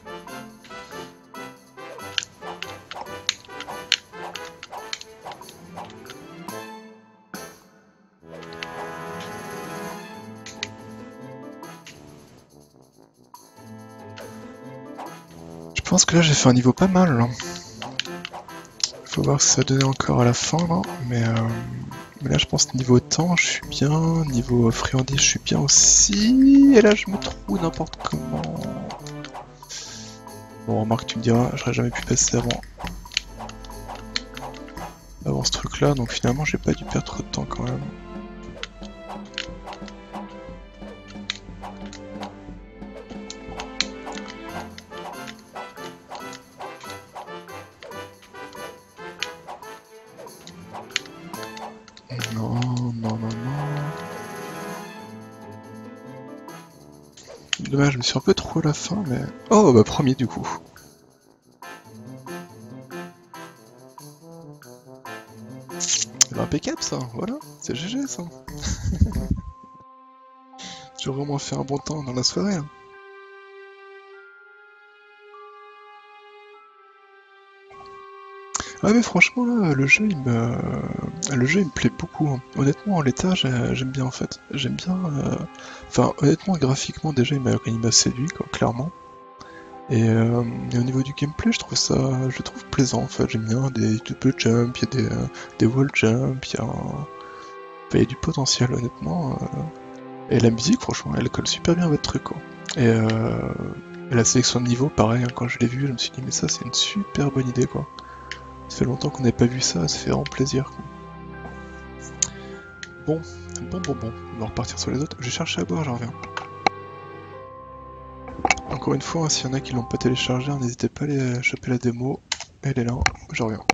Je pense que là j'ai fait un niveau pas mal là. Faut voir ce que ça donnait encore à la fin là, mais, euh, mais là je pense niveau temps je suis bien, niveau friandise je suis bien aussi, et là je me trouve n'importe comment. Bon remarque tu me diras, j'aurais jamais pu passer avant, avant ce truc là, donc finalement j'ai pas dû perdre trop de temps quand même. Non, non, non, non. Dommage, je me suis un peu trop à la fin, mais... Oh, bah premier du coup. Bah, impeccable ça, voilà, c'est G G ça. J'ai vraiment fait un bon temps dans la soirée là. Ah mais franchement là, le jeu il me, le jeu il me plaît beaucoup, hein. Honnêtement en l'état j'ai- j'aime bien en fait. J'aime bien, euh, enfin honnêtement graphiquement déjà il m'a il m'a séduit quoi, clairement. Et, euh, et au niveau du gameplay je trouve ça, je le trouve plaisant en fait. J'aime bien des double jump, il y a des, euh, des wall jump, il y a, un- enfin, il y a du potentiel honnêtement. euh. Et la musique franchement elle colle super bien à votre truc quoi. Et, euh, et la sélection de niveau pareil, hein, quand je l'ai vu je me suis dit mais ça c'est une super bonne idée quoi. Ça fait longtemps qu'on n'avait pas vu ça, ça fait vraiment plaisir quoi. Bon, bon, bon, bon, on va repartir sur les autres. J'ai cherché à boire, j'en reviens. Encore une fois, hein, s'il y en a qui l'ont pas téléchargé, n'hésitez pas à aller choper la démo. Elle est là, j'en reviens.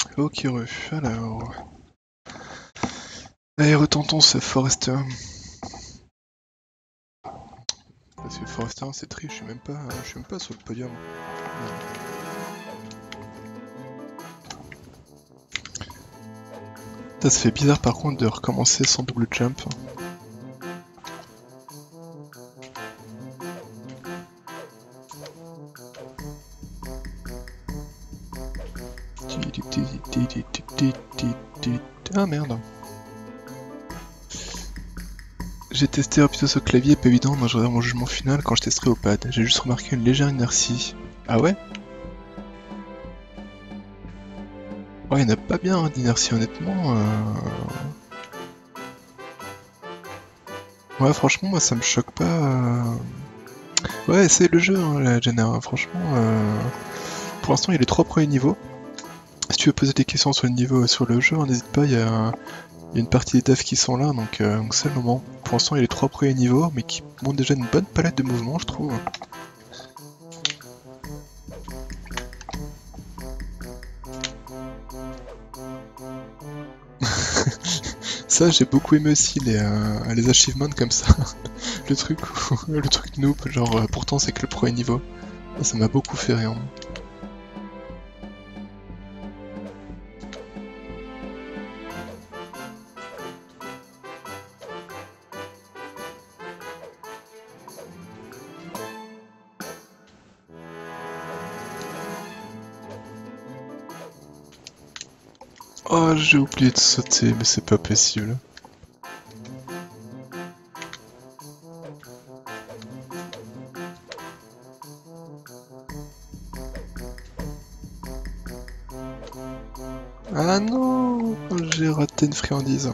Ok, re. Alors. Allez, retentons ce Forester. Parce que Forester, c'est triste, je suis même pas, je suis même pas sur le podium. Ça, ça fait bizarre par contre de recommencer sans double jump. Ah merde. J'ai testé plutôt sur clavier, pas évident, moi je regarde mon jugement final quand je testerai au pad. J'ai juste remarqué une légère inertie. Ah ouais? Ouais, il n'y en a pas bien hein, d'inertie honnêtement. Euh... Ouais, franchement, moi ça me choque pas. Euh... Ouais, c'est le jeu, hein, la Jenna. Franchement, euh... pour l'instant, il y a les trois premiers niveaux. Si tu veux poser des questions sur le niveau, sur le jeu, n'hésite pas, il y, a... il y a une partie des devs qui sont là, donc euh, donc c'est le moment. Pour l'instant, il y a les trois premiers niveaux, mais qui montrent déjà une bonne palette de mouvements, je trouve. Ça, j'ai beaucoup aimé aussi les, euh, les achievements comme ça. le truc le truc noob, genre euh, pourtant c'est que le premier niveau. Ça m'a beaucoup fait rire. Oh, j'ai oublié de sauter, mais c'est pas possible. Ah non, j'ai raté une friandise.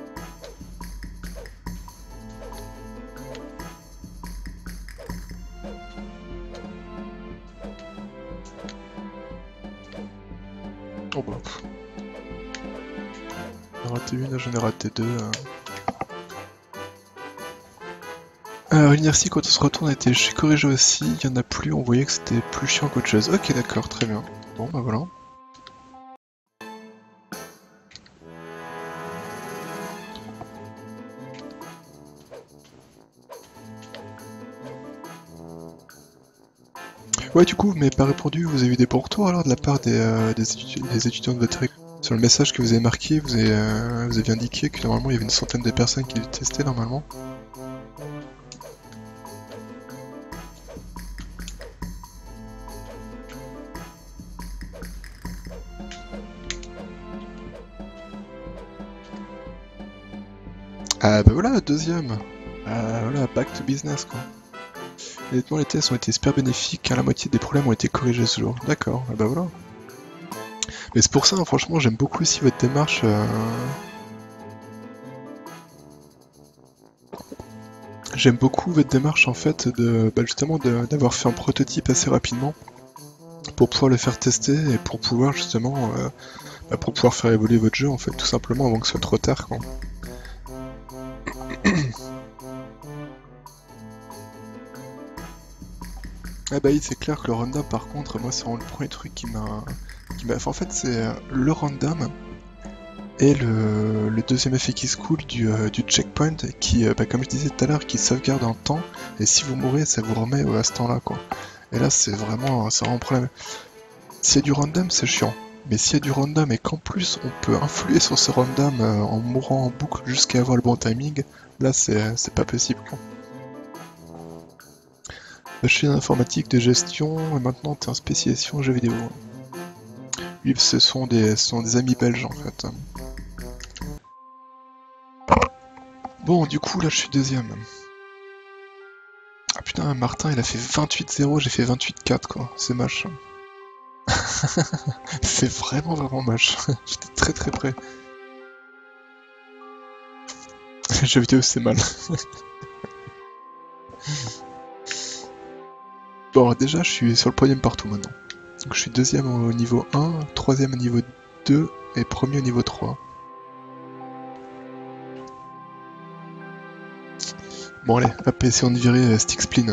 Oh bah. J'en ai raté une, j'en ai raté deux. Hein. Alors l'inertie quand on se retourne a été corrigé aussi, il y en a plus, on voyait que c'était plus chiant qu'autre chose. Ok d'accord, très bien. Bon bah voilà. Ouais du coup vous m'avez pas répondu, vous avez eu des bons retours alors de la part des, euh, des, étudiants, des étudiants de votre école. Sur le message que vous avez marqué, vous avez, euh, vous avez indiqué que normalement il y avait une centaine de personnes qui le testaient normalement. Ah bah voilà, deuxième. Ah voilà, back to business quoi. Honnêtement les tests ont été super bénéfiques car la moitié des problèmes ont été corrigés ce jour. D'accord, ah bah voilà. Mais c'est pour ça, hein, franchement, j'aime beaucoup aussi votre démarche. Euh... J'aime beaucoup votre démarche en fait de bah, justement d'avoir fait un prototype assez rapidement pour pouvoir le faire tester et pour pouvoir justement euh, bah, pour pouvoir faire évoluer votre jeu en fait tout simplement avant que ce soit trop tard quoi. Ah bah oui, c'est clair que le random par contre, moi c'est vraiment le premier truc qui m'a... Qui m'a... Enfin, en fait c'est euh, le random et le, le deuxième effet qui se coule du, euh, du checkpoint qui, euh, bah, comme je disais tout à l'heure, qui sauvegarde un temps et si vous mourrez ça vous remet à ce temps là quoi. Et là c'est vraiment, c'est vraiment un problème. S'il y a du random c'est chiant, mais s'il y a du random et qu'en plus on peut influer sur ce random euh, en mourant en boucle jusqu'à avoir le bon timing, là c'est pas possible quoi. Je suis en informatique de gestion et maintenant t'es en spécialisation jeux vidéo. Oui, ce sont des, ce sont des amis belges en fait. Bon, du coup là je suis deuxième. Ah putain, Martin il a fait vingt-huit zéro, j'ai fait vingt-huit quatre quoi, c'est moche. C'est vraiment vraiment moche. J'étais très très près. Jeux vidéo c'est mal. Bon, déjà je suis sur le podium partout maintenant. Donc je suis deuxième au niveau un, troisième au niveau deux et premier au niveau trois. Bon allez, hop, essayons de virer euh, Stick Spleen.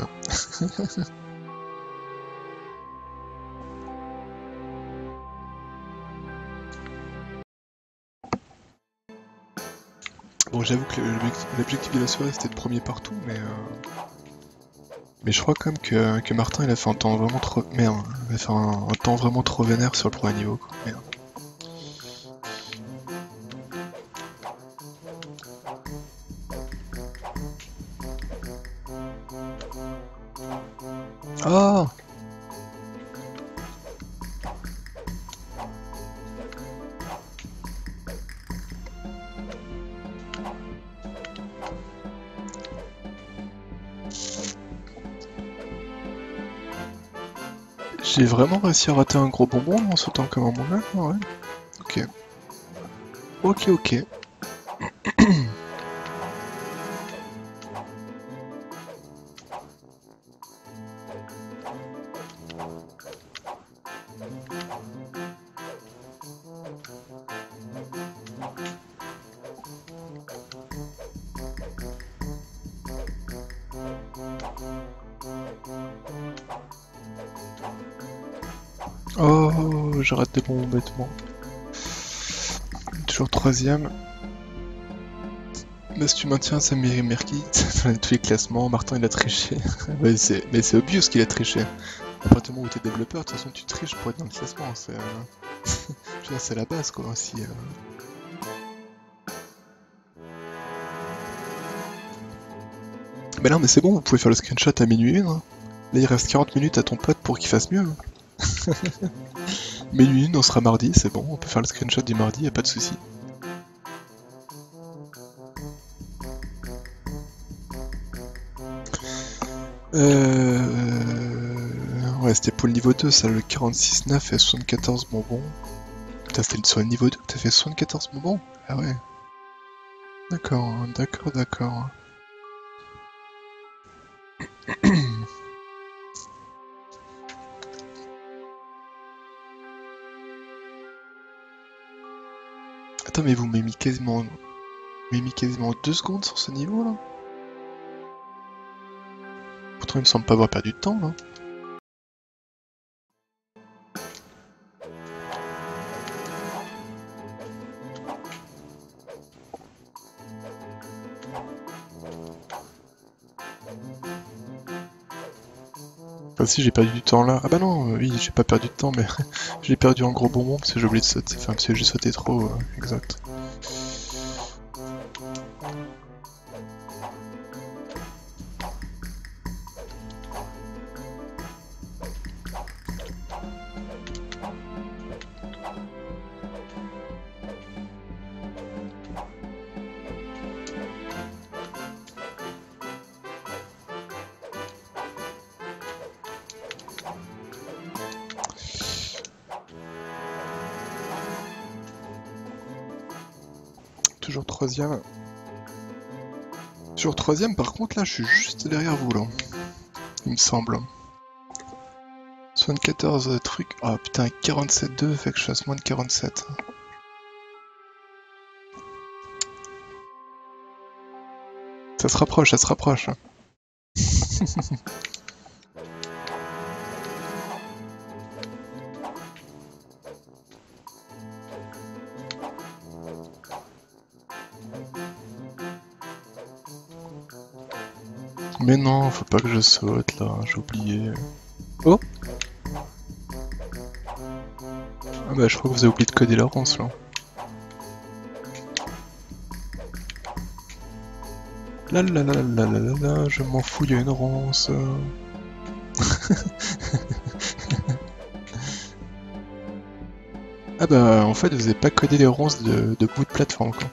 Bon, j'avoue que l'objectif l'objectif de la soirée c'était de premier partout, mais euh... mais je crois quand même que, que Martin il a fait un temps vraiment trop... Merde, il a fait un, un temps vraiment trop vénère sur le premier niveau, quoi. Merde. Ah! J'ai vraiment réussi à rater un gros bonbon en sautant comme un mongol, ouais. Ok. Ok, ok. Oh, je rate des bonbons bêtement. Toujours troisième. Mais si tu maintiens Samir Merki dans tous les classements, Martin il a triché. Ouais, c'est- mais c'est obvious qu'il a triché. À partir du moment où t'es développeur, de toute façon tu triches pour être dans le classement. C'est euh... je veux dire, c'est la base quoi. Si, euh... Mais non, mais c'est bon, vous pouvez faire le screenshot à minuit une. Hein. Là il reste quarante minutes à ton pote pour qu'il fasse mieux. Hein. Minuit une, on sera mardi, c'est bon, on peut faire le screenshot du mardi, y a pas de souci. Euh... Ouais, c'était pour le niveau deux, ça, le quarante-six neuf et soixante-quatorze bonbons. T'as fait sur le niveau deux, t'as fait soixante-quatorze bonbons? Ah ouais. D'accord, d'accord, d'accord. Attends, mais vous m'avez mis quasiment... Vous m'avez mis quasiment deux secondes sur ce niveau, là? Pourtant, il me semble pas avoir perdu de temps, là. Enfin si, j'ai perdu du temps là. Ah bah non, euh, oui, j'ai pas perdu de temps, mais j'ai perdu en gros bonbon parce que j'ai oublié de sauter. Enfin, parce que j'ai sauté trop, euh, exact. Toujours troisième. Toujours troisième, par contre, là, je suis juste derrière vous, là. Il me semble. soixante-quatorze trucs. Ah putain, quarante-sept deux, fait que je fasse moins de quarante-sept. Ça se rapproche, ça se rapproche. Mais non, faut pas que je saute là, j'ai oublié. Oh! Ah bah je crois que vous avez oublié de coder la ronce là. La la la la la la la, je m'en fous, il y a une ronce. Ah bah en fait vous avez pas codé les ronces de, de bout de plateforme quoi.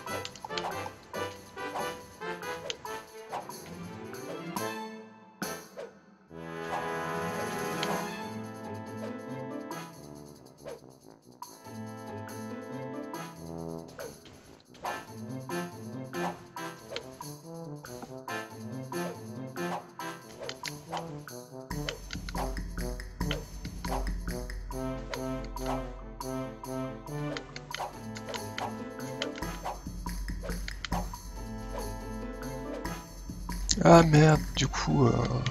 Ah merde, du coup... Euh...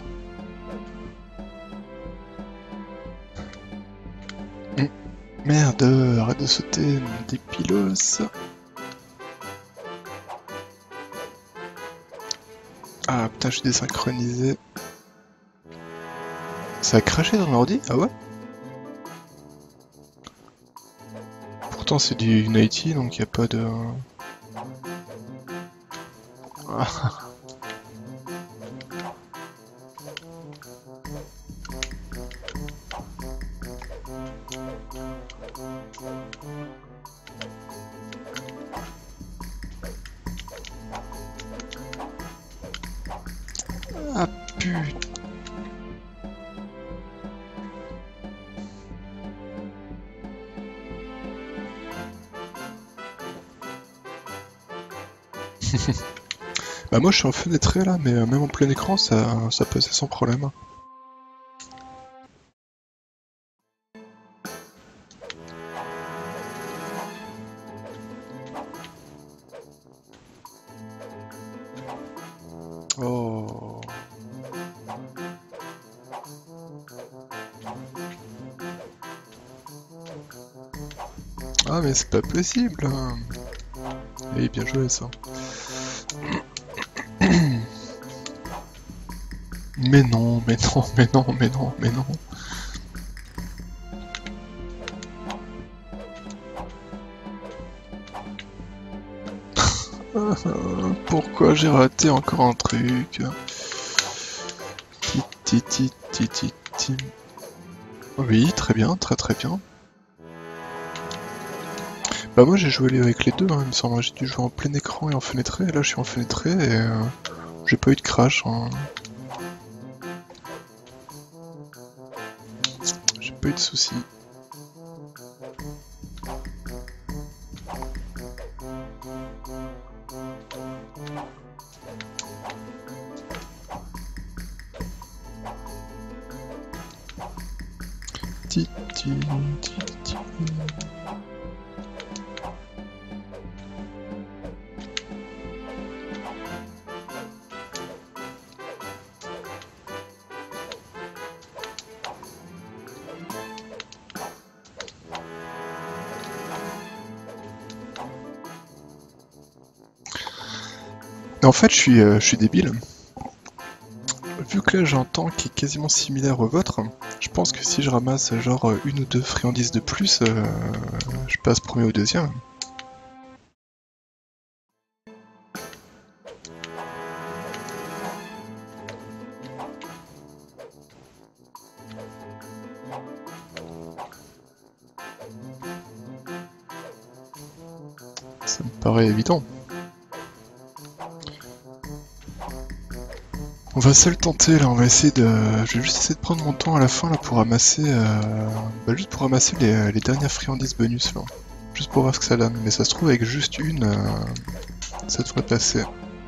Mm. Merde, arrête de sauter, des pilos. Ah putain, je suis désynchronisé. Ça a craché dans l'ordi? Ah ouais? Pourtant c'est du Unity donc y a pas de... Ah. Ah putain. Bah moi je suis enfenêtré là, mais euh, même en plein écran ça, ça passait sans problème. Oh. Ah mais c'est pas possible. Eh bien joué ça. Mais non, mais non, mais non, mais non, mais non. Pourquoi j'ai raté encore un truc? Ti ti ti ti ti. Oui, très bien, très très bien. Bah moi j'ai joué avec les deux, hein, il me semble. J'ai dû jouer en plein écran et en fenêtré, et là je suis en fenêtré et euh, j'ai pas eu de crash. Hein. J'ai pas eu de soucis. Ti ti ti ti. En fait, je suis, euh, je suis débile. Vu que là j'ai un temps qui est quasiment similaire au vôtre, je pense que si je ramasse genre une ou deux friandises de plus, euh, je passe premier ou deuxième. Ça me paraît évident. On va se le tenter là, on va essayer de... Je vais juste essayer de prendre mon temps à la fin là pour ramasser... Euh... Bah, juste pour ramasser les, les dernières friandises bonus là. Juste pour voir ce que ça donne. Mais ça se trouve avec juste une, euh... ça devrait passer.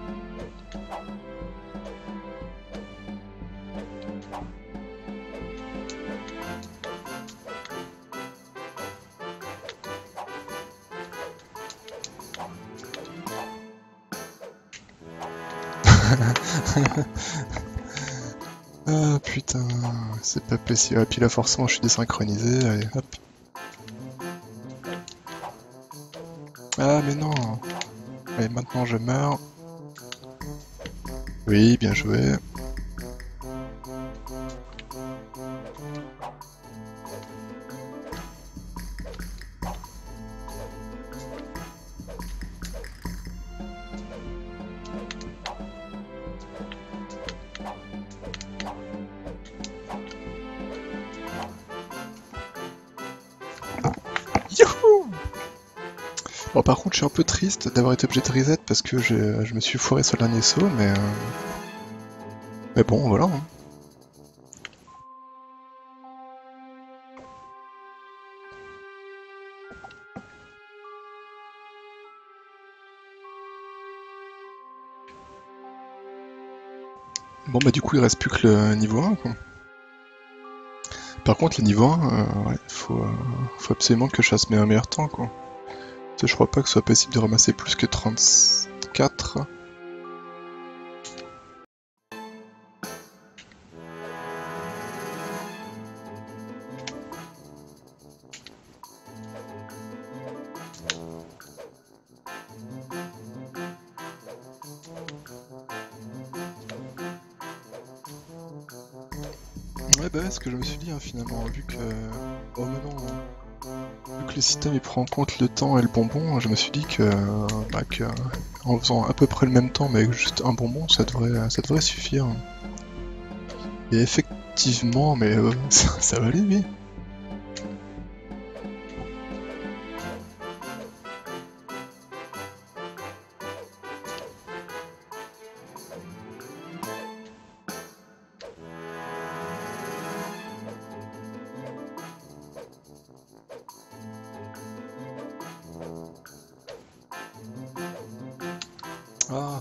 Ah putain, c'est pas possible. Et puis là forcément je suis désynchronisé, allez hop. Ah mais non. Allez maintenant je meurs. Oui, bien joué. Youhou! Bon par contre je suis un peu triste d'avoir été obligé de reset parce que je, je me suis foiré sur le dernier saut, mais... Euh... Mais bon voilà. Hein. Bon bah du coup il reste plus que le niveau un quoi. Par contre le niveau un, euh, ouais, faut, euh, faut absolument que je fasse mes meilleurs temps quoi. Je crois pas que ce soit possible de ramasser plus que trente-quatre. Ouais bah ouais, ce que je me suis dit hein, finalement, vu que... Oh maintenant, vu que le système il prend en compte le temps et le bonbon, je me suis dit que... Bah que... En faisant à peu près le même temps mais avec juste un bonbon, ça devrait, ça devrait suffire. Et effectivement, mais euh, ça, ça va aller oui. Ah.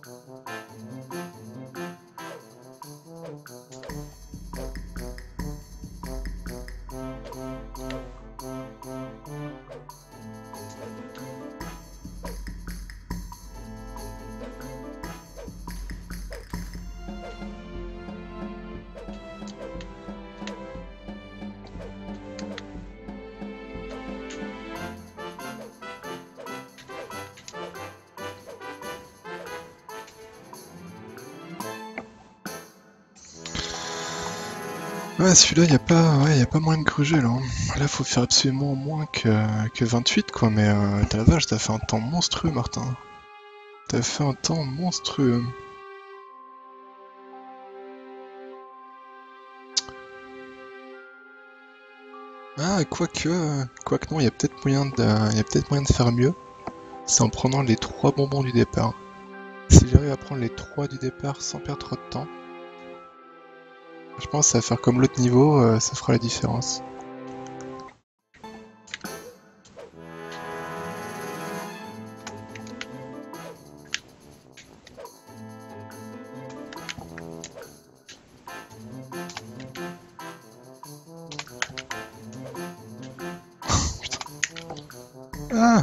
Ouais, celui-là, y a pas, ouais, y a pas moyen de gruger là. Hein. Là, faut faire absolument moins que, que vingt-huit quoi, mais euh, t'as la vache, t'as fait un temps monstrueux, Martin. T'as fait un temps monstrueux. Ah, quoique, quoique non, y a peut-être moyen de, y a peut-être moyen de faire mieux. C'est en prenant les trois bonbons du départ. Si j'arrive à prendre les trois du départ sans perdre trop de temps, je pense que ça va faire comme l'autre niveau, euh, ça fera la différence. Ah!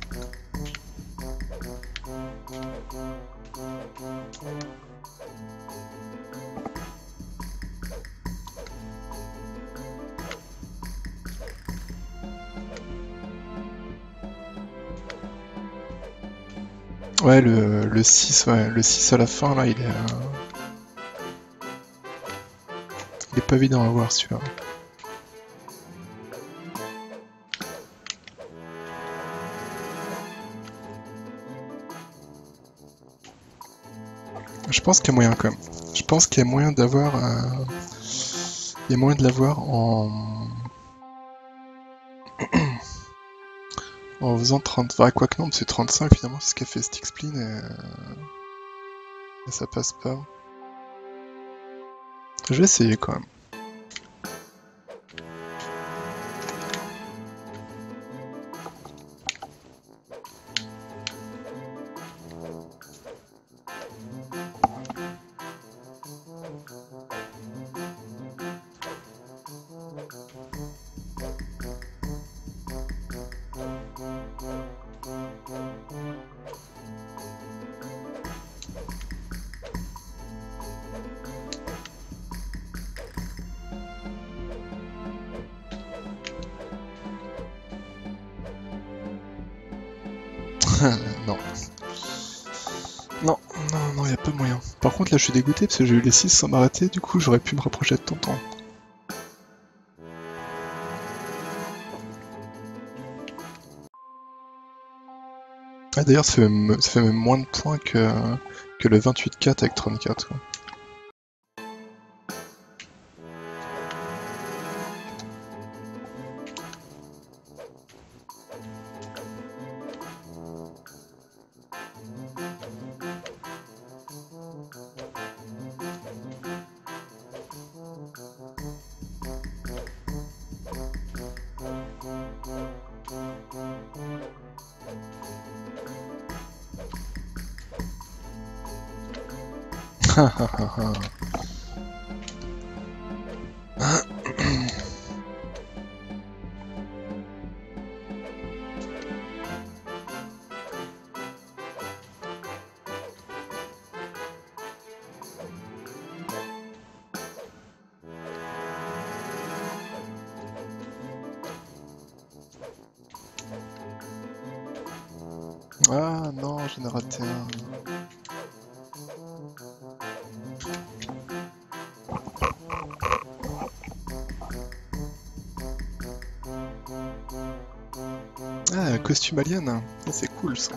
Ouais, le, le six, ouais, le six à la fin, là, il est... Euh... Il est pas évident à voir, celui-là. Je pense qu'il y a moyen, quand même. Je pense qu'il y a moyen d'avoir... Euh... Il y a moyen de l'avoir en... en faisant trente... Enfin, quoi que non, c'est trente-cinq, finalement, c'est ce qu'a fait Stixplin, et... Euh... et ça passe pas. Je vais essayer, quand même. Non. Non, non, non, y a pas moyen. Par contre, là, je suis dégoûté parce que j'ai eu les six sans m'arrêter, du coup, j'aurais pu me rapprocher de tonton. Ah, d'ailleurs, ça, ça fait même moins de points que, que le vingt-huit quatre avec trente-quatre. Quoi. Ah non, j'en ai raté un. costume alien. Ah, c'est cool ça.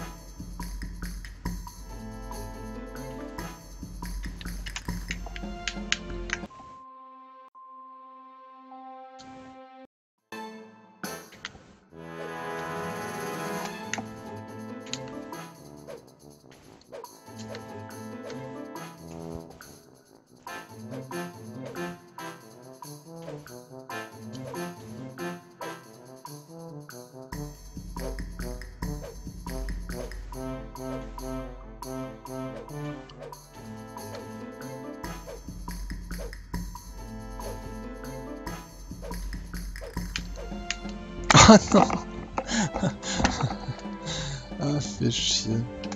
Ah non. Ah, fais chier.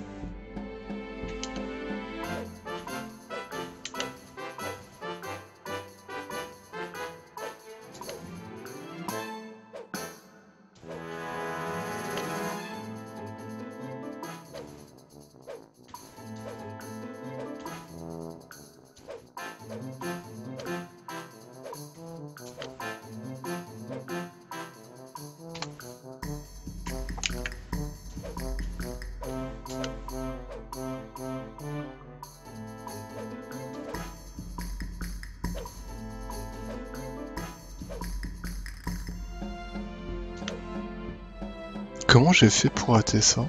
Comment j'ai fait pour rater ça?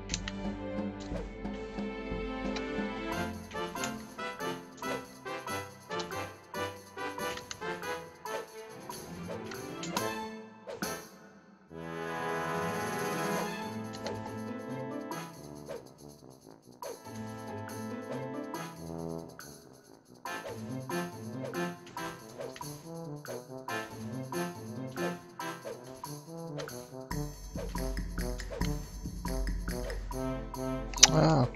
Ah.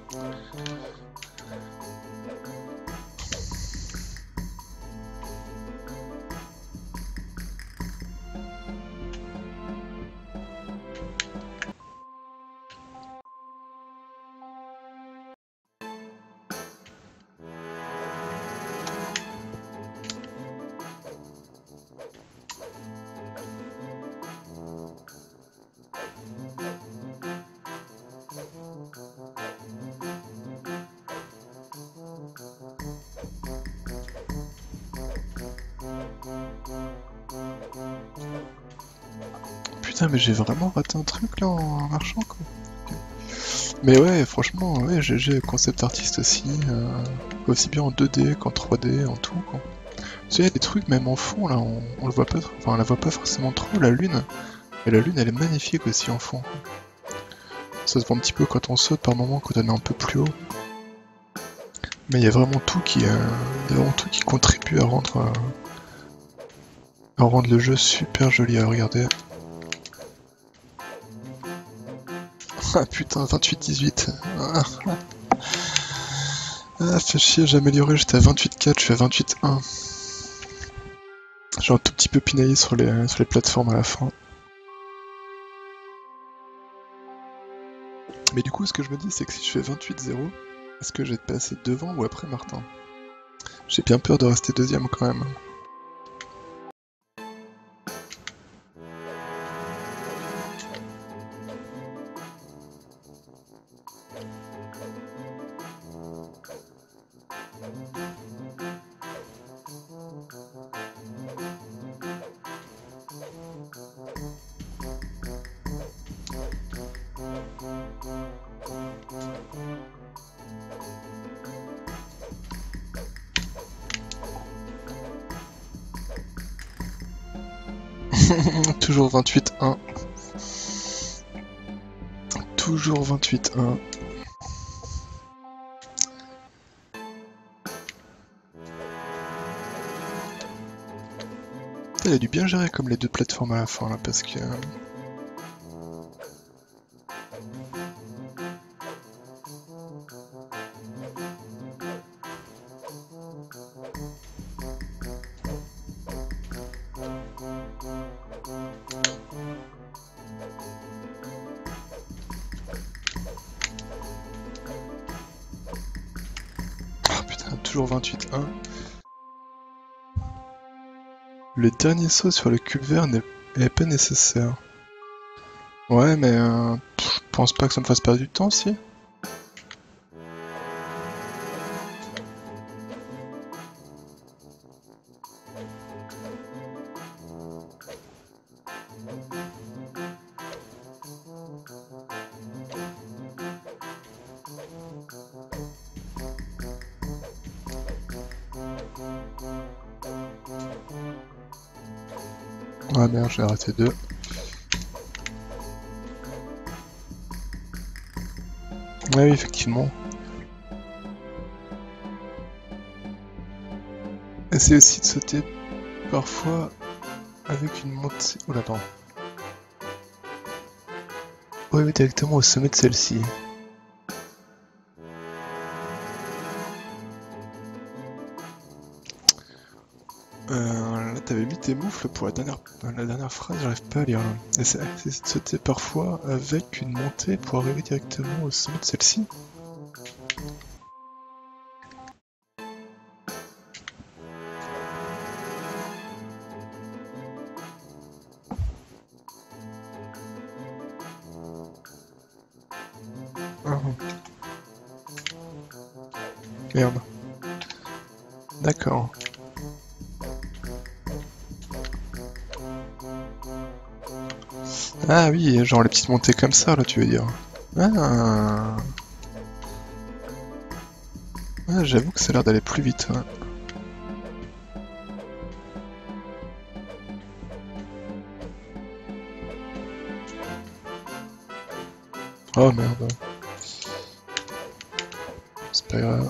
Putain, mais j'ai vraiment raté un truc là en marchant quoi. Mais ouais, franchement, ouais, G G concept artiste aussi, euh, aussi bien en deux D qu'en trois D, en tout quoi. Tu sais, il y a des trucs même en fond là, on, on le voit pas, enfin on la voit pas forcément trop, la lune. Et la lune elle est magnifique aussi en fond. Ça se voit un petit peu quand on saute par moment, quand on est un peu plus haut. Mais il y a vraiment tout qui, euh, il y a vraiment tout qui contribue à rendre, euh, à rendre le jeu super joli à regarder. Ah putain, vingt-huit dix-huit. Ah, ah fait chier, j'ai amélioré, j'étais à vingt-huit quatre, je suis à vingt-huit un. J'ai un tout petit peu pinaillé sur les, sur les plateformes à la fin. Mais du coup, ce que je me dis, c'est que si je fais vingt-huit zéro, est-ce que je vais te passer devant ou après Martin? J'ai bien peur de rester deuxième quand même. Toujours vingt-huit un. Toujours vingt-huit un. Il a dû bien gérer comme les deux plateformes à la fin là parce que... Oh putain, toujours vingt-huit un. Le dernier saut sur le cube vert n'est pas nécessaire. Ouais, mais euh, pff, je pense pas que ça me fasse perdre du temps, si. Ah merde, j'ai arrêté deux. Ouais, oui, effectivement. Essaye aussi de sauter parfois avec une montée. Oh là, non. Ouais, oui, directement au sommet de celle-ci. Euh, là, t'avais mis tes moufles pour la dernière, la dernière phrase, j'arrive pas à lire là. Essaye de sauter parfois avec une montée pour arriver directement au sommet de celle-ci. Ah, merde. D'accord. Ah oui, genre les petites montées comme ça, là, tu veux dire. Ah, ah j'avoue que ça a l'air d'aller plus vite. Ouais. Oh merde. C'est pas grave.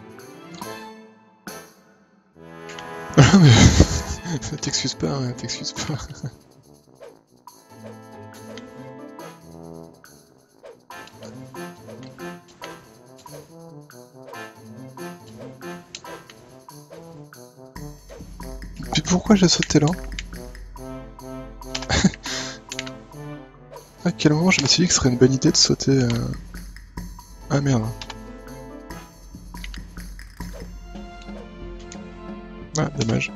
T'excuses pas, hein, t'excuses pas. Puis pourquoi j'ai sauté là? À quel moment je me suis dit que ce serait une bonne idée de sauter euh... Ah merde. Ah, dommage.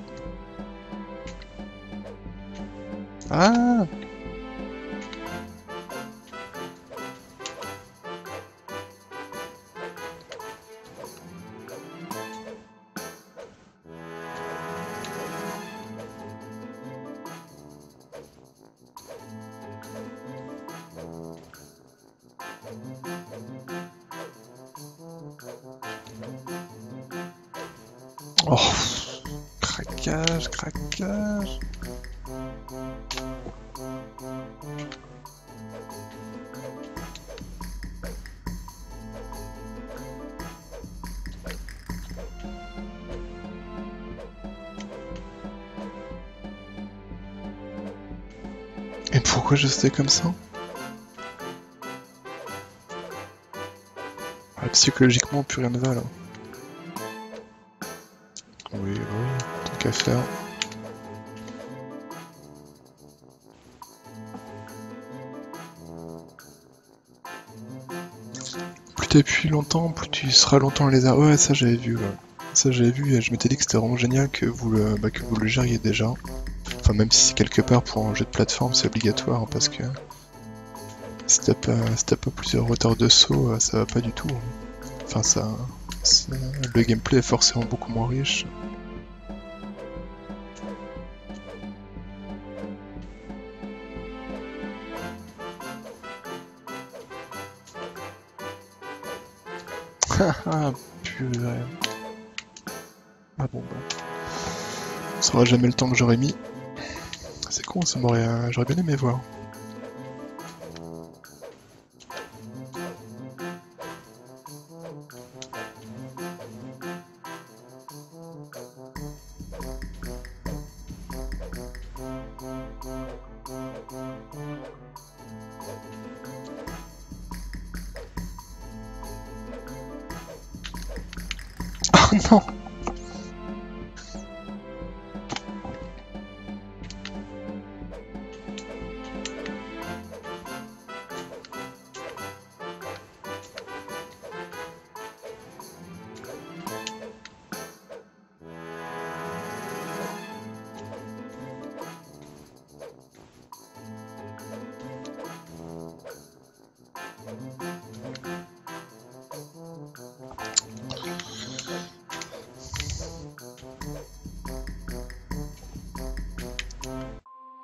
Ah! Oh! Craquage, craquage! Et pourquoi je sautais comme ça? Ah, psychologiquement, plus rien ne va là. Oui, oui, tant qu'à faire. Plus t'appuies longtemps, plus tu seras longtemps dans les airs. Ouais, ça j'avais vu. Ouais. Ça j'avais vu et je m'étais dit que c'était vraiment génial que vous le, bah, que vous le gériez déjà. Enfin, même si c'est quelque part pour un jeu de plateforme, c'est obligatoire hein, parce que si t'as pas, si t'as pas plusieurs hauteurs de saut, ça va pas du tout. Enfin, ça, ça, le gameplay est forcément beaucoup moins riche. Ah, purée. Ah bon, bah. On saura jamais le temps que j'aurais mis. C'est con, ça m'aurait, euh, j'aurais bien aimé voir. Oh non!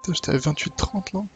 J'étais à vingt-huit trente là.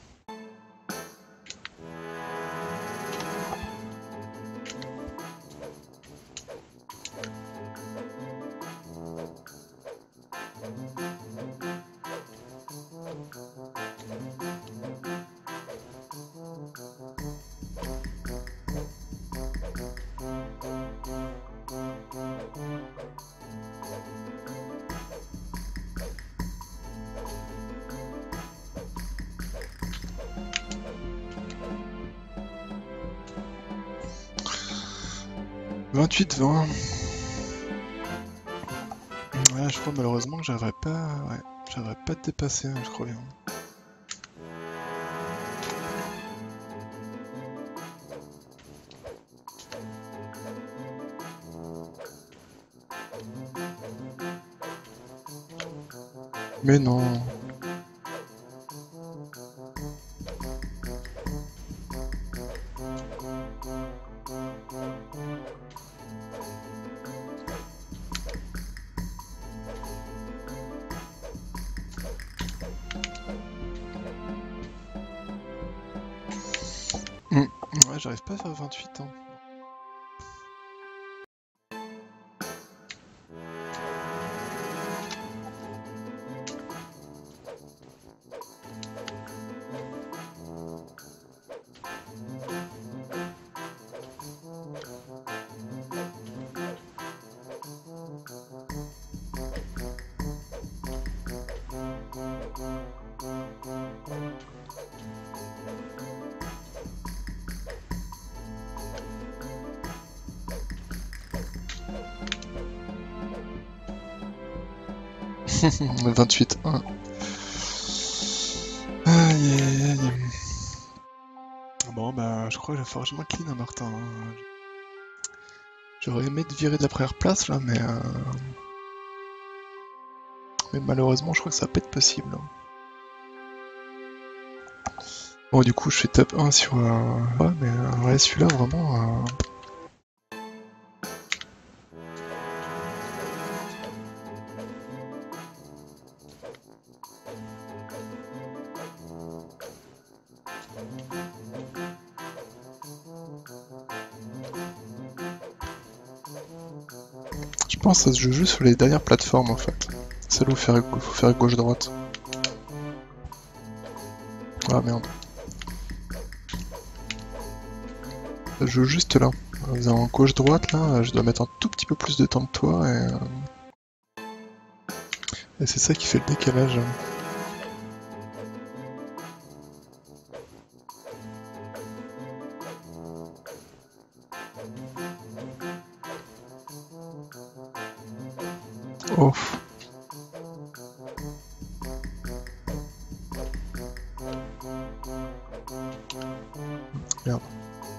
vingt-huit vingt. Ouais, je crois malheureusement que j'arriverai pas. Ouais, j'arriverai pas à te dépasser, hein, je crois bien. Mais non. Mmh. Ouais, j'arrive pas à faire vingt-huit ans. vingt-huit un. Aïe aïe aïe. Bon bah je crois qu'il va falloir que je m'incline à Martin. Hein. J'aurais aimé te virer de la première place là, mais euh... mais malheureusement je crois que ça va pas être possible. Hein. Bon du coup je fais top un sur... Euh... Ouais mais euh, ouais celui-là vraiment... Euh... Je pense que ça se joue juste sur les dernières plateformes en fait. Celle où il faut faire gauche-droite. Ah merde. Ça se joue juste là. En faisant gauche-droite là, je dois mettre un tout petit peu plus de temps que toi et... Euh... Et c'est ça qui fait le décalage. Oh. Merde.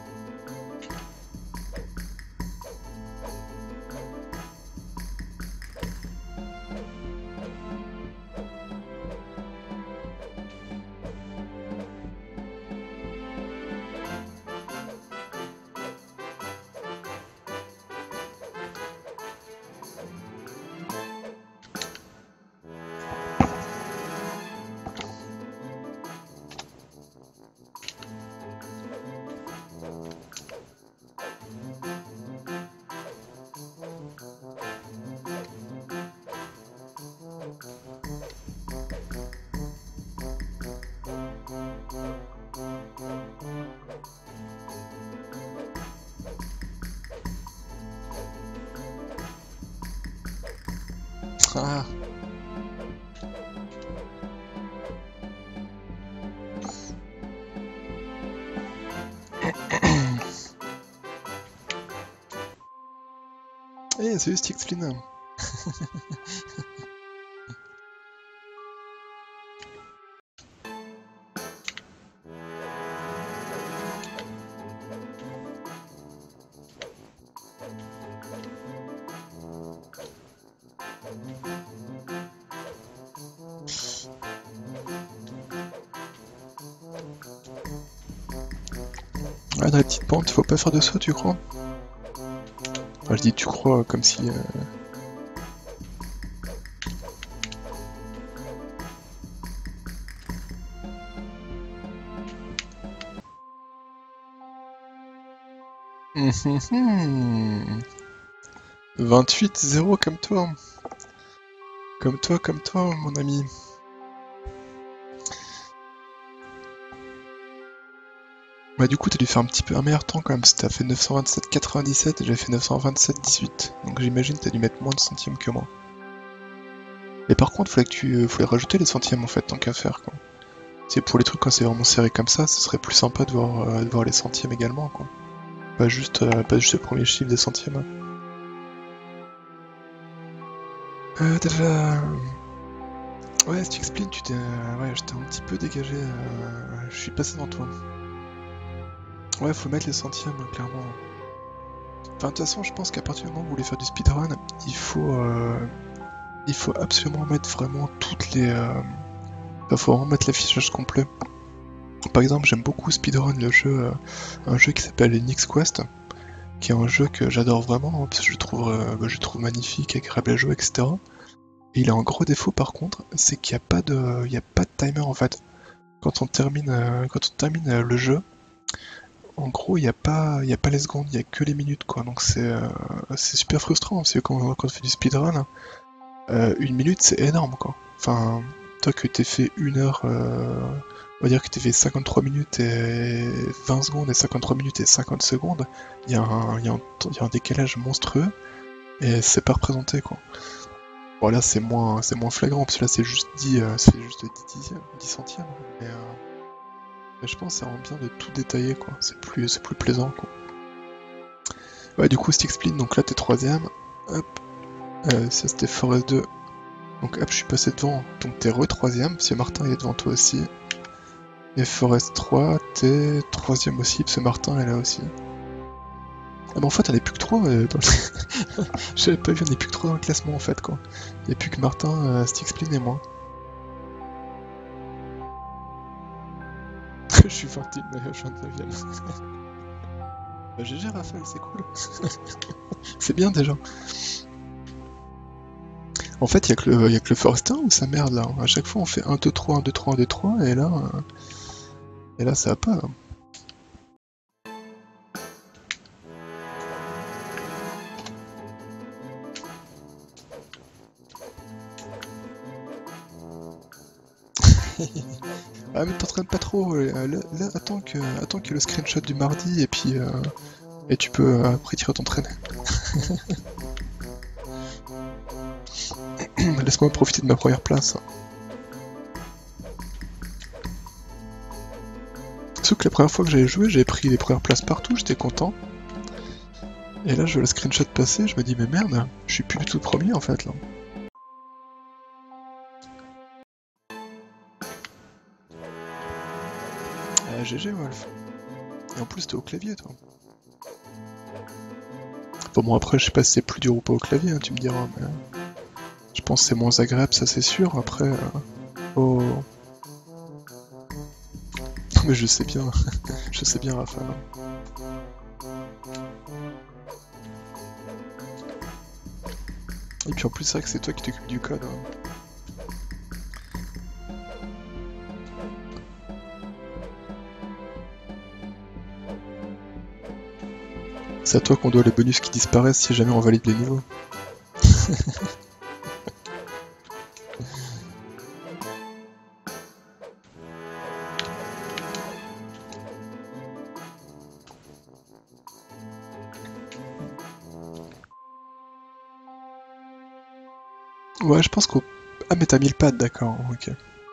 Ah. Eh, hey, salut Stixflin. Ah, dans les petites pentes, faut pas faire de saut, tu crois? Enfin, je dis tu crois comme si... Euh... vingt-huit zéro comme toi. Comme toi, comme toi, mon ami. Bah du coup t'as dû faire un petit peu un meilleur temps quand même, si t'as fait neuf cent vingt-sept quatre-vingt-dix-sept et j'avais fait neuf cent vingt-sept dix-huit. Donc j'imagine que t'as dû mettre moins de centièmes que moi. Et par contre, faudrait que tu euh, faudrait rajouter les centièmes en fait, tant qu'à faire quoi. C'est pour les trucs quand c'est vraiment serré comme ça, ce serait plus sympa de voir, euh, de voir les centièmes également quoi. Pas juste, euh, pas juste le premier chiffre des centièmes. Euh, déjà... Ouais, si tu expliques, tu t'es... Ouais, j'étais un petit peu dégagé, euh... je suis passé dans toi. Ouais, faut mettre les centièmes, clairement. Enfin, de toute façon, je pense qu'à partir du moment où vous voulez faire du speedrun, il faut... Euh... Il faut absolument mettre vraiment toutes les... Euh... Enfin, faut vraiment mettre l'affichage complet. Par exemple, j'aime beaucoup speedrun le jeu, euh... un jeu qui s'appelle Nyx Quest, qui est un jeu que j'adore vraiment, hein, parce que je le trouve, euh... bah, je le trouve magnifique, agréable à jouer, et cetera. Et il a un gros défaut par contre, c'est qu'il n'y a pas de, il y a pas de timer en fait. Quand on termine, euh, quand on termine euh, le jeu, en gros, il n'y a pas, il y a pas les secondes, il y a que les minutes quoi. Donc c'est, euh, c'est super frustrant parce que quand, quand on fait du speedrun, euh, une minute c'est énorme quoi. Enfin, toi que t'aies fait une heure, euh, on va dire que t'aies fait cinquante-trois minutes et vingt secondes et cinquante-trois minutes et cinquante secondes, il y a un, il y a un, il y a un décalage monstrueux et c'est pas représenté quoi. Bon là c'est moins c'est moins flagrant parce que là c'est juste dix euh, c'est juste dix dixièmes, dix centièmes. Mais, euh, mais je pense que ça rend bien de tout détailler quoi. C'est plus c'est plus plaisant quoi. Ouais du coup Stick Split, donc là t'es troisième. Hop. Euh, ça c'était Forest deux. Donc hop je suis passé devant. Donc t'es re troisième, parce que Martin il est devant toi aussi. Et Forest trois, t'es troisième aussi, parce que Martin est là aussi. Ah mais en fait on est plus que trois. Euh, dans le... J'avais pas vu, on est plus que trois dans le classement en fait quoi. Il n'y a plus que Martin, euh, Stick Split et moi. Je suis vingt et unième, je suis vingt-neuvième. Bah G G Raphaël, c'est cool. C'est bien déjà. En fait, il y, y a que le Forest un où ça merde là. À chaque fois on fait un, deux, trois, un, deux, trois, un, deux, trois, et là... Euh... Et là ça va pas. Là. Ah mais t'entraînes pas trop, là, là attends, que, attends qu'il y ait le screenshot du mardi et puis... Euh... Et tu peux euh, après tirer t'entraîner. Laisse-moi profiter de ma première place. Sauf que la première fois que j'avais joué, j'avais pris les premières places partout, j'étais content. Et là je vois le screenshot passer, je me dis mais merde, je suis plus du tout premier en fait là. Ah, G G Wolf. Et en plus t'es au clavier toi. Bon bon après je sais pas si c'est plus dur ou pas au clavier, hein, tu me diras, mais... Je pense que c'est moins agréable, ça c'est sûr, après... Euh... Oh... Non mais je sais bien, je sais bien Raphaël. Et puis en plus c'est vrai que c'est toi qui t'occupes du code. Hein. C'est à toi qu'on doit les bonus qui disparaissent si jamais on valide les niveaux. Ouais, je pense qu'au... Ah mais t'as mis le pad, d'accord, ok.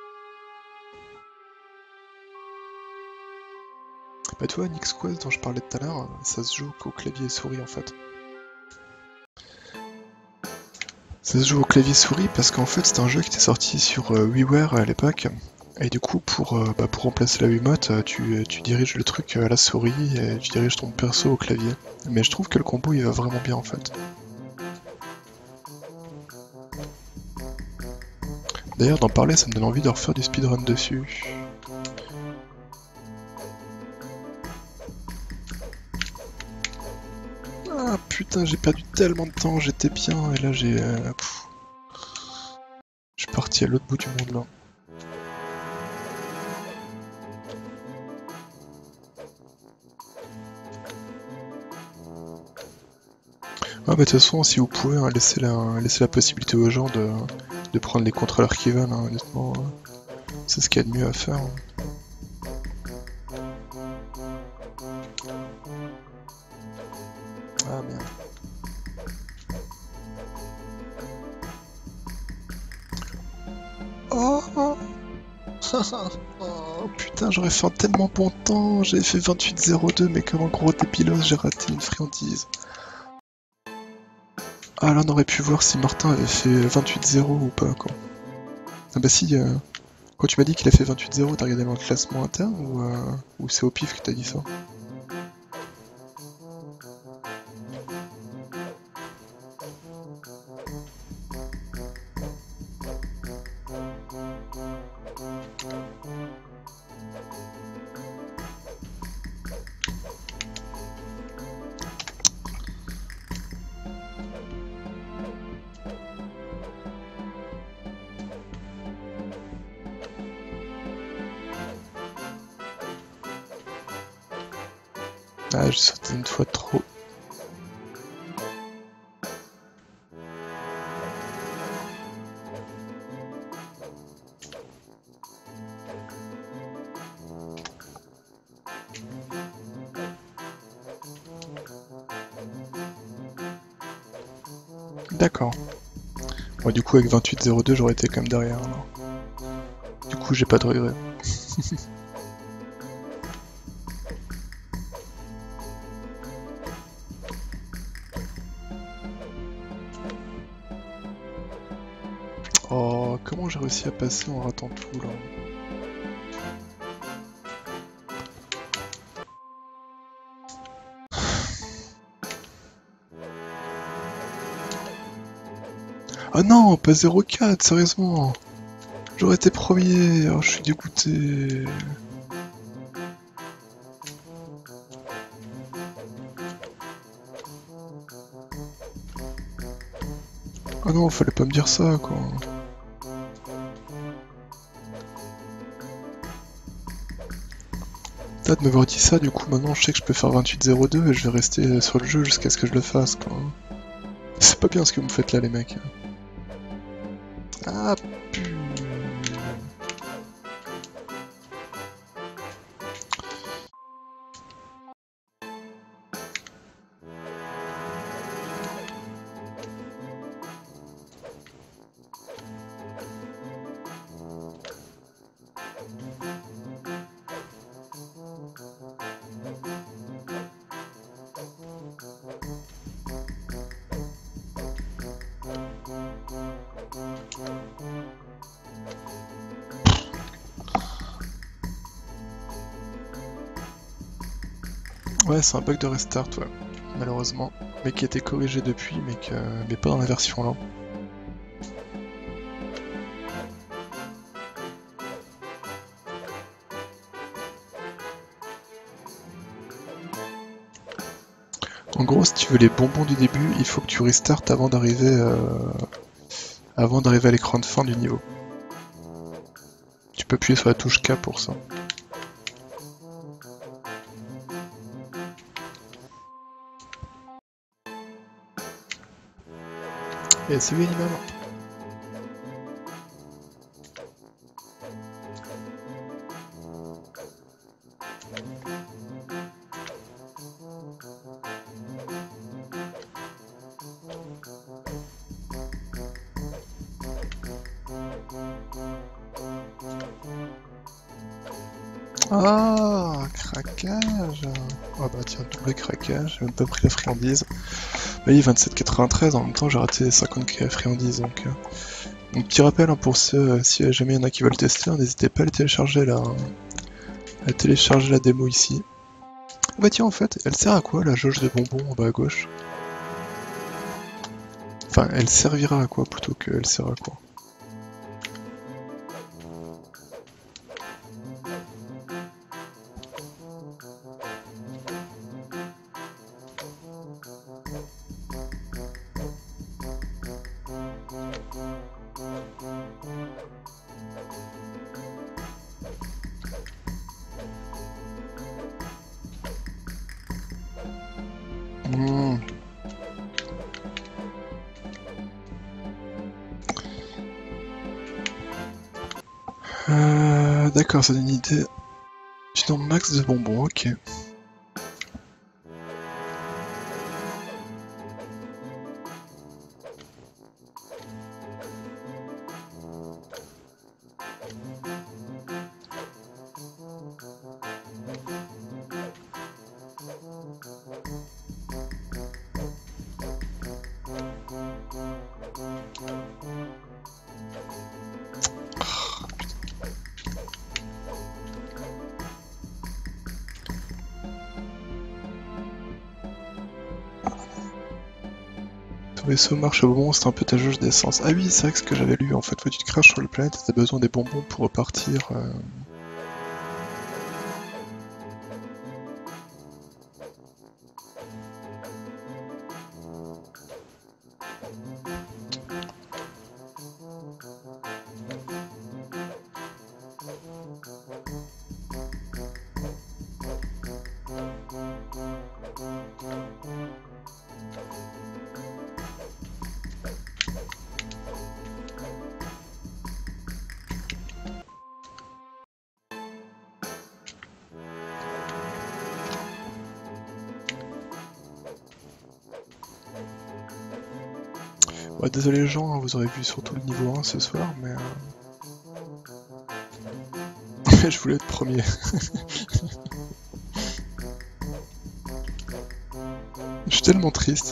Bah tu vois, Nyx Quest dont je parlais tout à l'heure, ça se joue qu'au clavier et souris en fait. Ça se joue au clavier souris parce qu'en fait c'est un jeu qui était sorti sur euh, WiiWare à l'époque. Et du coup pour, euh, bah, pour remplacer la Wiimote, tu, tu diriges le truc à la souris et tu diriges ton perso au clavier. Mais je trouve que le combo il va vraiment bien en fait. D'ailleurs d'en parler ça me donne envie de refaire du speedrun dessus. Ah putain j'ai perdu tellement de temps, j'étais bien et là j'ai... Euh, je suis parti à l'autre bout du monde là. Ah bah de toute façon, si vous pouvez, hein, laissez, la, laissez la possibilité aux gens de, de prendre les contrôleurs qu'ils veulent, hein, honnêtement. euh, C'est ce qu'il y a de mieux à faire. hein. Ah merde. Oh, oh. Oh, putain, j'aurais fait un tellement bon temps, j'avais fait vingt-huit zéro deux, mais comme un gros débilos, j'ai raté une friandise. Ah là, on aurait pu voir si Martin avait fait vingt-huit zéro ou pas, quoi. Ah bah si, euh, quand tu m'as dit qu'il a fait vingt-huit zéro, t'as regardé dans le classement interne ou, euh, ou c'est au pif que t'as dit ça? Ah, j'ai sauté une fois trop. D'accord. Bon, du coup, avec vingt-huit zéro deux, j'aurais été quand même derrière. alors. Du coup, j'ai pas de regret. Oh, comment j'ai réussi à passer en ratant tout là? Ah non, pas zéro quatre, sérieusement. J'aurais été premier, oh, je suis dégoûté. Ah non, fallait pas me dire ça, quoi. T'as de m'avoir dit ça, du coup maintenant je sais que je peux faire vingt-huit zéro deux et je vais rester sur le jeu jusqu'à ce que je le fasse, quoi. C'est pas bien ce que vous me faites là, les mecs. Ah, pu... Ouais, c'est un bug de restart, ouais. Malheureusement. Mais qui a été corrigé depuis, mais, que... mais pas dans la version là. En gros, si tu veux les bonbons du début, il faut que tu restartes avant d'arriver euh... avant d'arriver à l'écran de fin du niveau. Tu peux appuyer sur la touche K pour ça. Et c'est lui l'animal. Ah, craquage. Ah bah tiens, double craquage, j'ai même pas pris la friandise. Bah oui, vingt-sept quatre-vingt-treize, en même temps j'ai raté cinquante friandises, donc... Euh... Donc petit rappel hein, pour ceux, euh, si jamais il y en a qui veulent tester, hein, n'hésitez pas à le télécharger là, hein, à télécharger la démo ici. Bah tiens en fait, elle sert à quoi la jauge de bonbons en bas à gauche? Enfin, elle servira à quoi plutôt que elle sert à quoi? Mmh. Euh, D'accord, ça donne une idée du nombre max de bonbons, ok. Ton vaisseau marche au bonbon, c'est un peu ta jauge d'essence. Ah oui, c'est vrai que ce que j'avais lu, en fait, quand tu te crashes sur la planète, t'as besoin des bonbons pour repartir. Euh... Ouais, désolé les gens, hein, vous aurez vu surtout le niveau un ce soir, mais... Euh... je voulais être premier. Je suis tellement triste.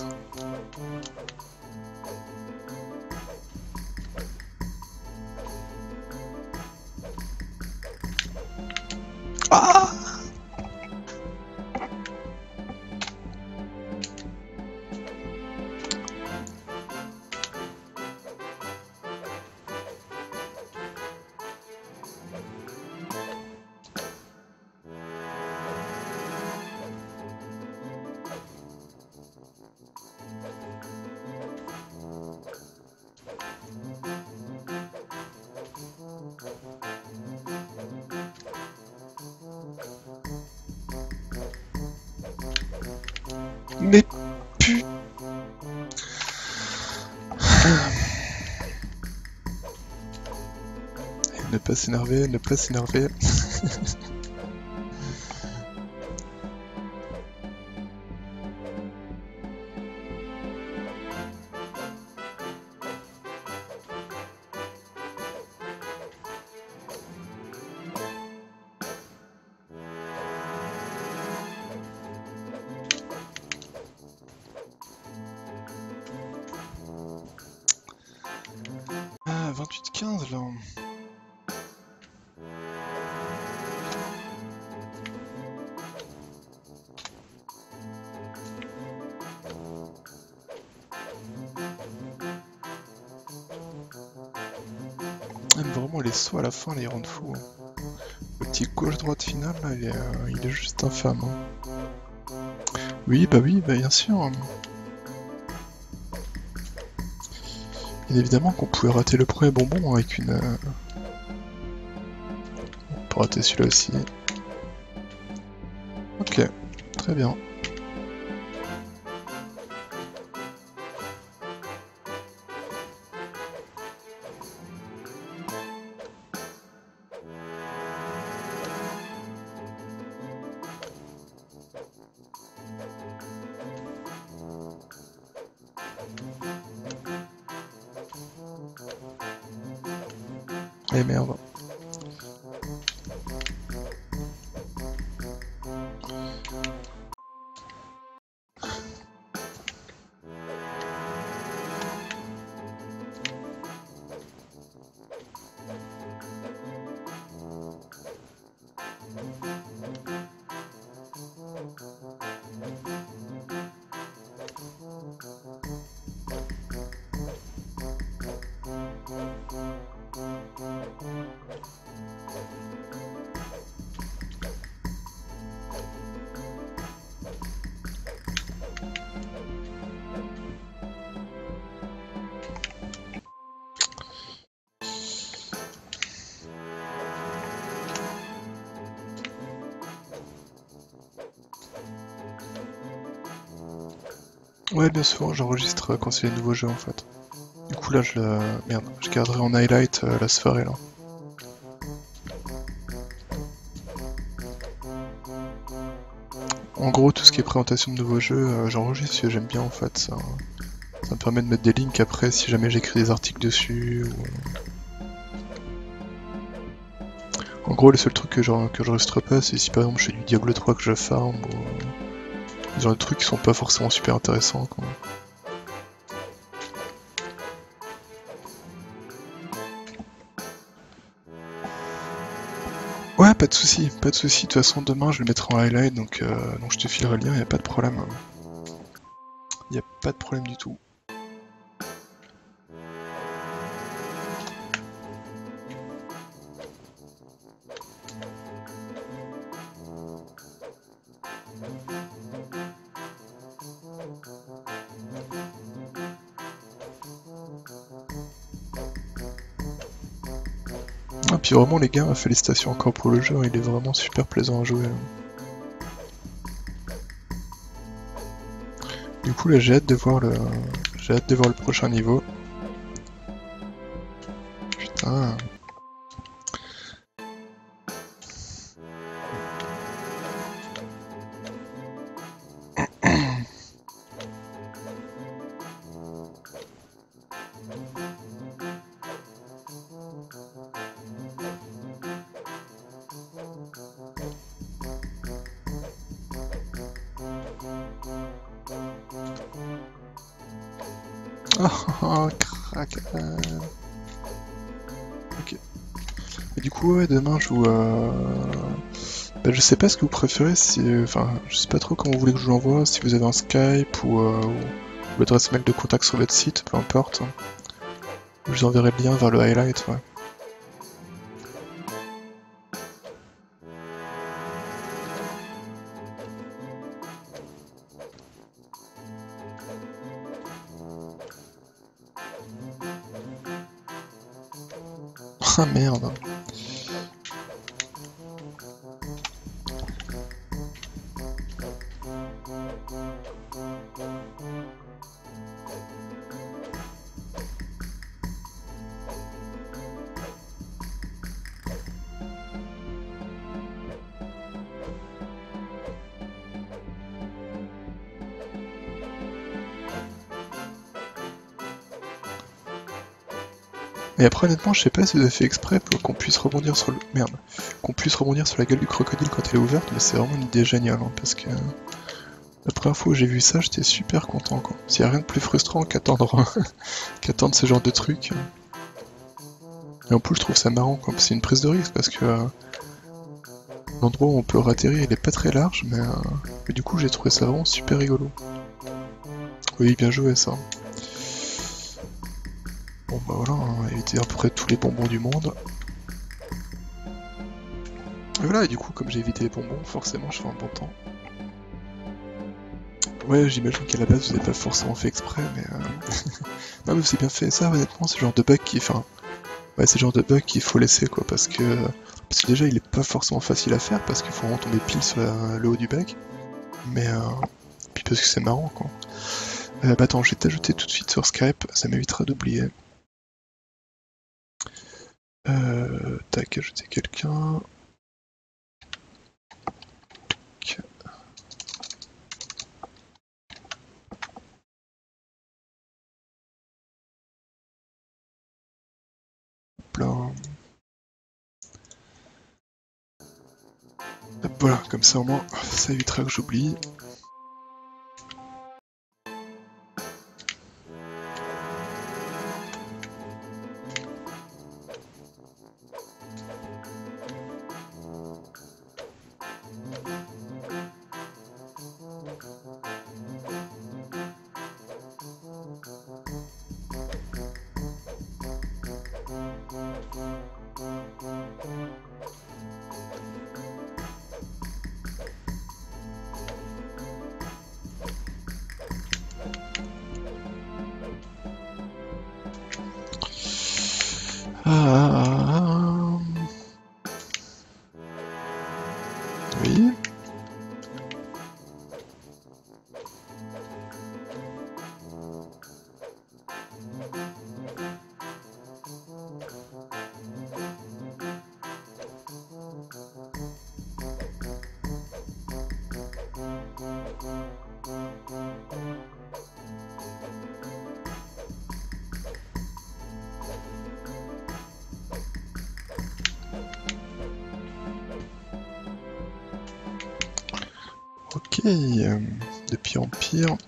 Ah! Mais pu... Ne pas s'énerver, ne pas s'énerver. Ah, vingt-huit quinze là. Même vraiment les sauts à la fin, les rendent fous. Hein. Le petit gauche-droite final, là, il est, euh, il est juste infâme. Hein. Oui, bah oui, bah bien sûr. Hein. Bien évidemment qu'on pouvait rater le premier bonbon avec une... Euh... On peut rater celui-là aussi. Ok, très bien. Eh merde. Ouais, bien souvent j'enregistre quand c'est les nouveaux jeux en fait. Du coup là je le... Merde, je garderai en highlight euh, la soirée là. En gros, tout ce qui est présentation de nouveaux jeux, euh, j'enregistre parce que j'aime bien en fait. Ça, ça me permet de mettre des links après si jamais j'écris des articles dessus. Ou... En gros, le seul truc que je, que je resterai pas, c'est si par exemple je fais du Diablo trois que je farm ou. Genre de trucs qui sont pas forcément super intéressants quoi. Ouais, pas de soucis, pas de soucis. De toute façon, demain je le mettrai en highlight, donc, euh, donc je te filerai le lien, y a pas de problème. Y a pas de problème du tout. Ah, puis vraiment les gars, félicitations encore pour le jeu, il est vraiment super plaisant à jouer. Du coup là j'ai hâte de voir le. J'ai hâte de voir le prochain niveau. Putain. Oh, crack. Euh... Ok. Et du coup, ouais, demain je joue à. Bah, je sais pas ce que vous préférez, si. Enfin, je sais pas trop comment vous voulez que je vous l'envoie, si vous avez un Skype ou, euh, ou l'adresse mail de contact sur votre site, peu importe. Je vous enverrai le lien vers le highlight, ouais. Ah merde. Et après honnêtement je sais pas si vous avez fait exprès pour qu'on puisse rebondir sur le. Merde. Qu'on puisse rebondir sur la gueule du crocodile quand elle est ouverte, mais c'est vraiment une idée géniale hein, parce que la première fois où j'ai vu ça j'étais super content quoi. S'il y a rien de plus frustrant qu'attendre qu'attendre ce genre de truc. Et en plus je trouve ça marrant quoi, c'est une prise de risque parce que euh, l'endroit où on peut atterrir il est pas très large mais, euh, mais du coup j'ai trouvé ça vraiment super rigolo. Oui bien joué ça. Bon bah voilà, on a évité à peu près tous les bonbons du monde. Et voilà, et du coup, comme j'ai évité les bonbons, forcément je fais un bon temps. Ouais, j'imagine qu'à la base vous n'avez pas forcément fait exprès, mais... Euh... non mais c'est bien fait, ça honnêtement, c'est le genre de bug qui... Enfin... Ouais, c'est le genre de bug qu'il faut laisser quoi, parce que... Parce que déjà il est pas forcément facile à faire, parce qu'il faut vraiment tomber pile sur la... le haut du bec. Mais... Euh... Puis parce que c'est marrant quoi. Euh, bah attends, je vais t'ajouter tout de suite sur Skype, ça m'évitera d'oublier. Euh... Tac, ajouter quelqu'un... Hop voilà, comme ça au moins, ça évitera que j'oublie. Ah... Oui. Ok, euh, de pire en pire.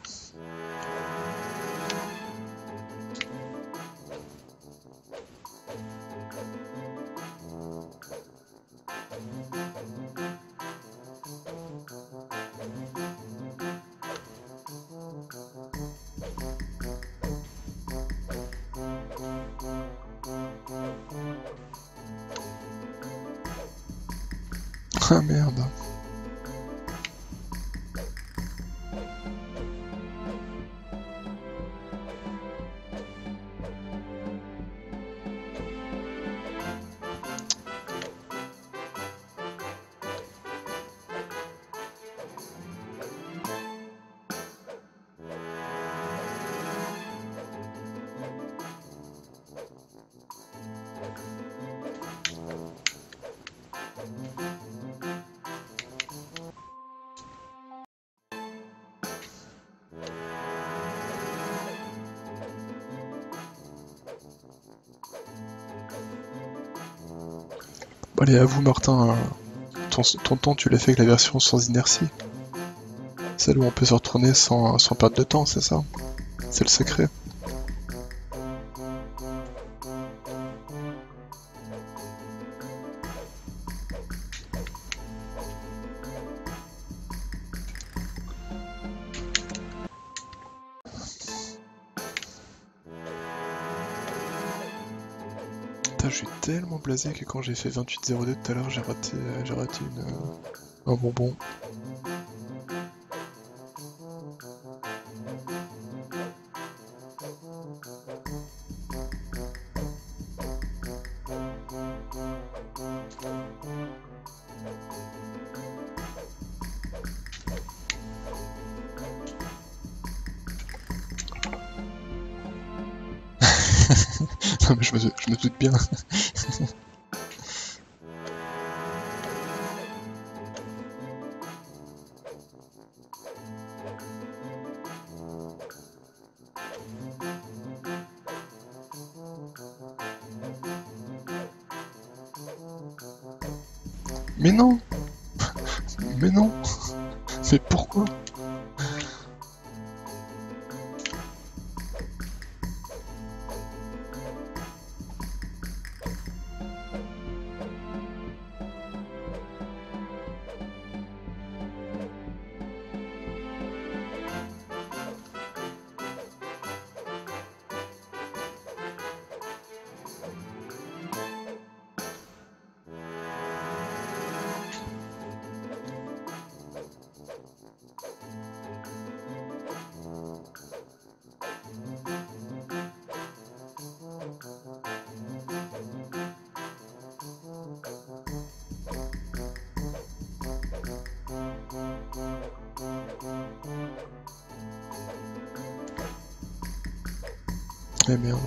Ah merde. Bon, allez, à vous Martin, ton, ton temps tu l'as fait avec la version sans inertie. Celle où on peut se retourner sans, sans perdre de temps, c'est ça? C'est le secret. Putain, je suis tellement blasé que quand j'ai fait vingt-huit zéro deux tout à l'heure, j'ai raté, euh, j'ai raté une, euh, un bonbon. Non mais je me, je me doute bien. Mais non! Mais non! Mais pourquoi? Eh merde.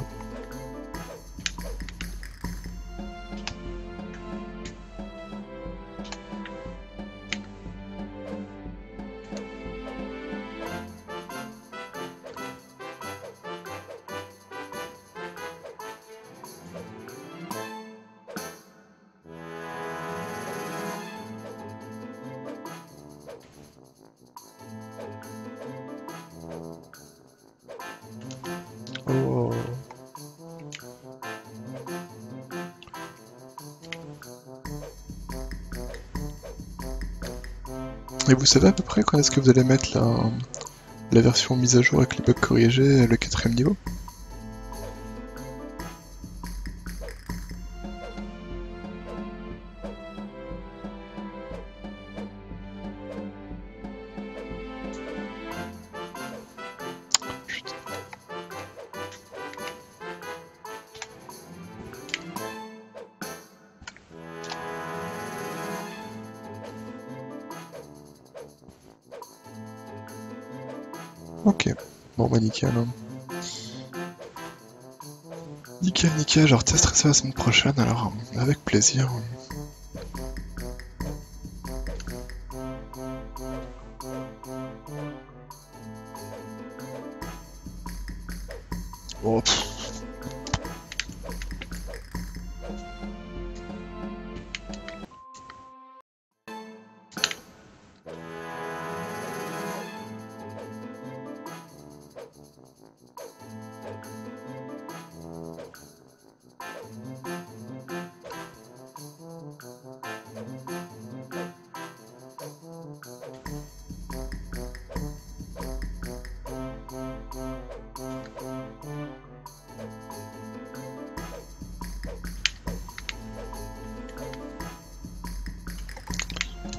Oh. Et vous savez à peu près quand est-ce que vous allez mettre la, la version mise à jour avec les bugs corrigés, le quatrième niveau? Putain. Ok, bon bah nickel. Hein. Nickel, nickel, je retesterai ça la semaine prochaine, alors avec plaisir. Oh, pff.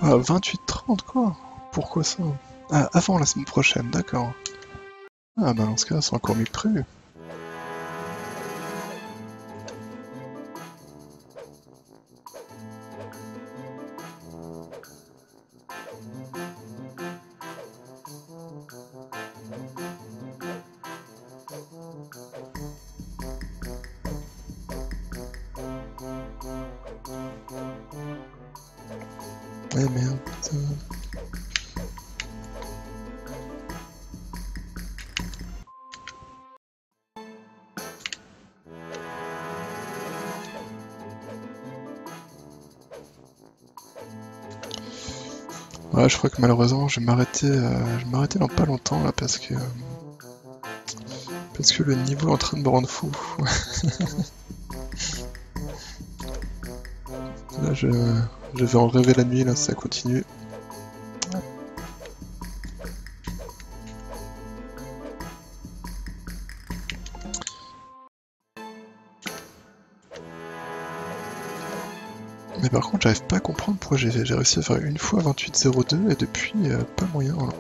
Ah, vingt-huit trente quoi? Pourquoi ça? Ah, avant la semaine prochaine, d'accord. Ah bah dans ce cas, c'est encore mieux que prévu. Eh merde. Ouais, je crois que malheureusement, je vais m'arrêter, euh, je vais m'arrêter dans pas longtemps là parce que parce que le niveau est en train de me rendre fou. Là, je, je vais en rêver la nuit là, si ça continue. Mais par contre, j'arrive pas à comprendre pourquoi j'ai j'ai réussi à faire une fois vingt-huit zéro deux et depuis, euh, pas moyen. Voilà.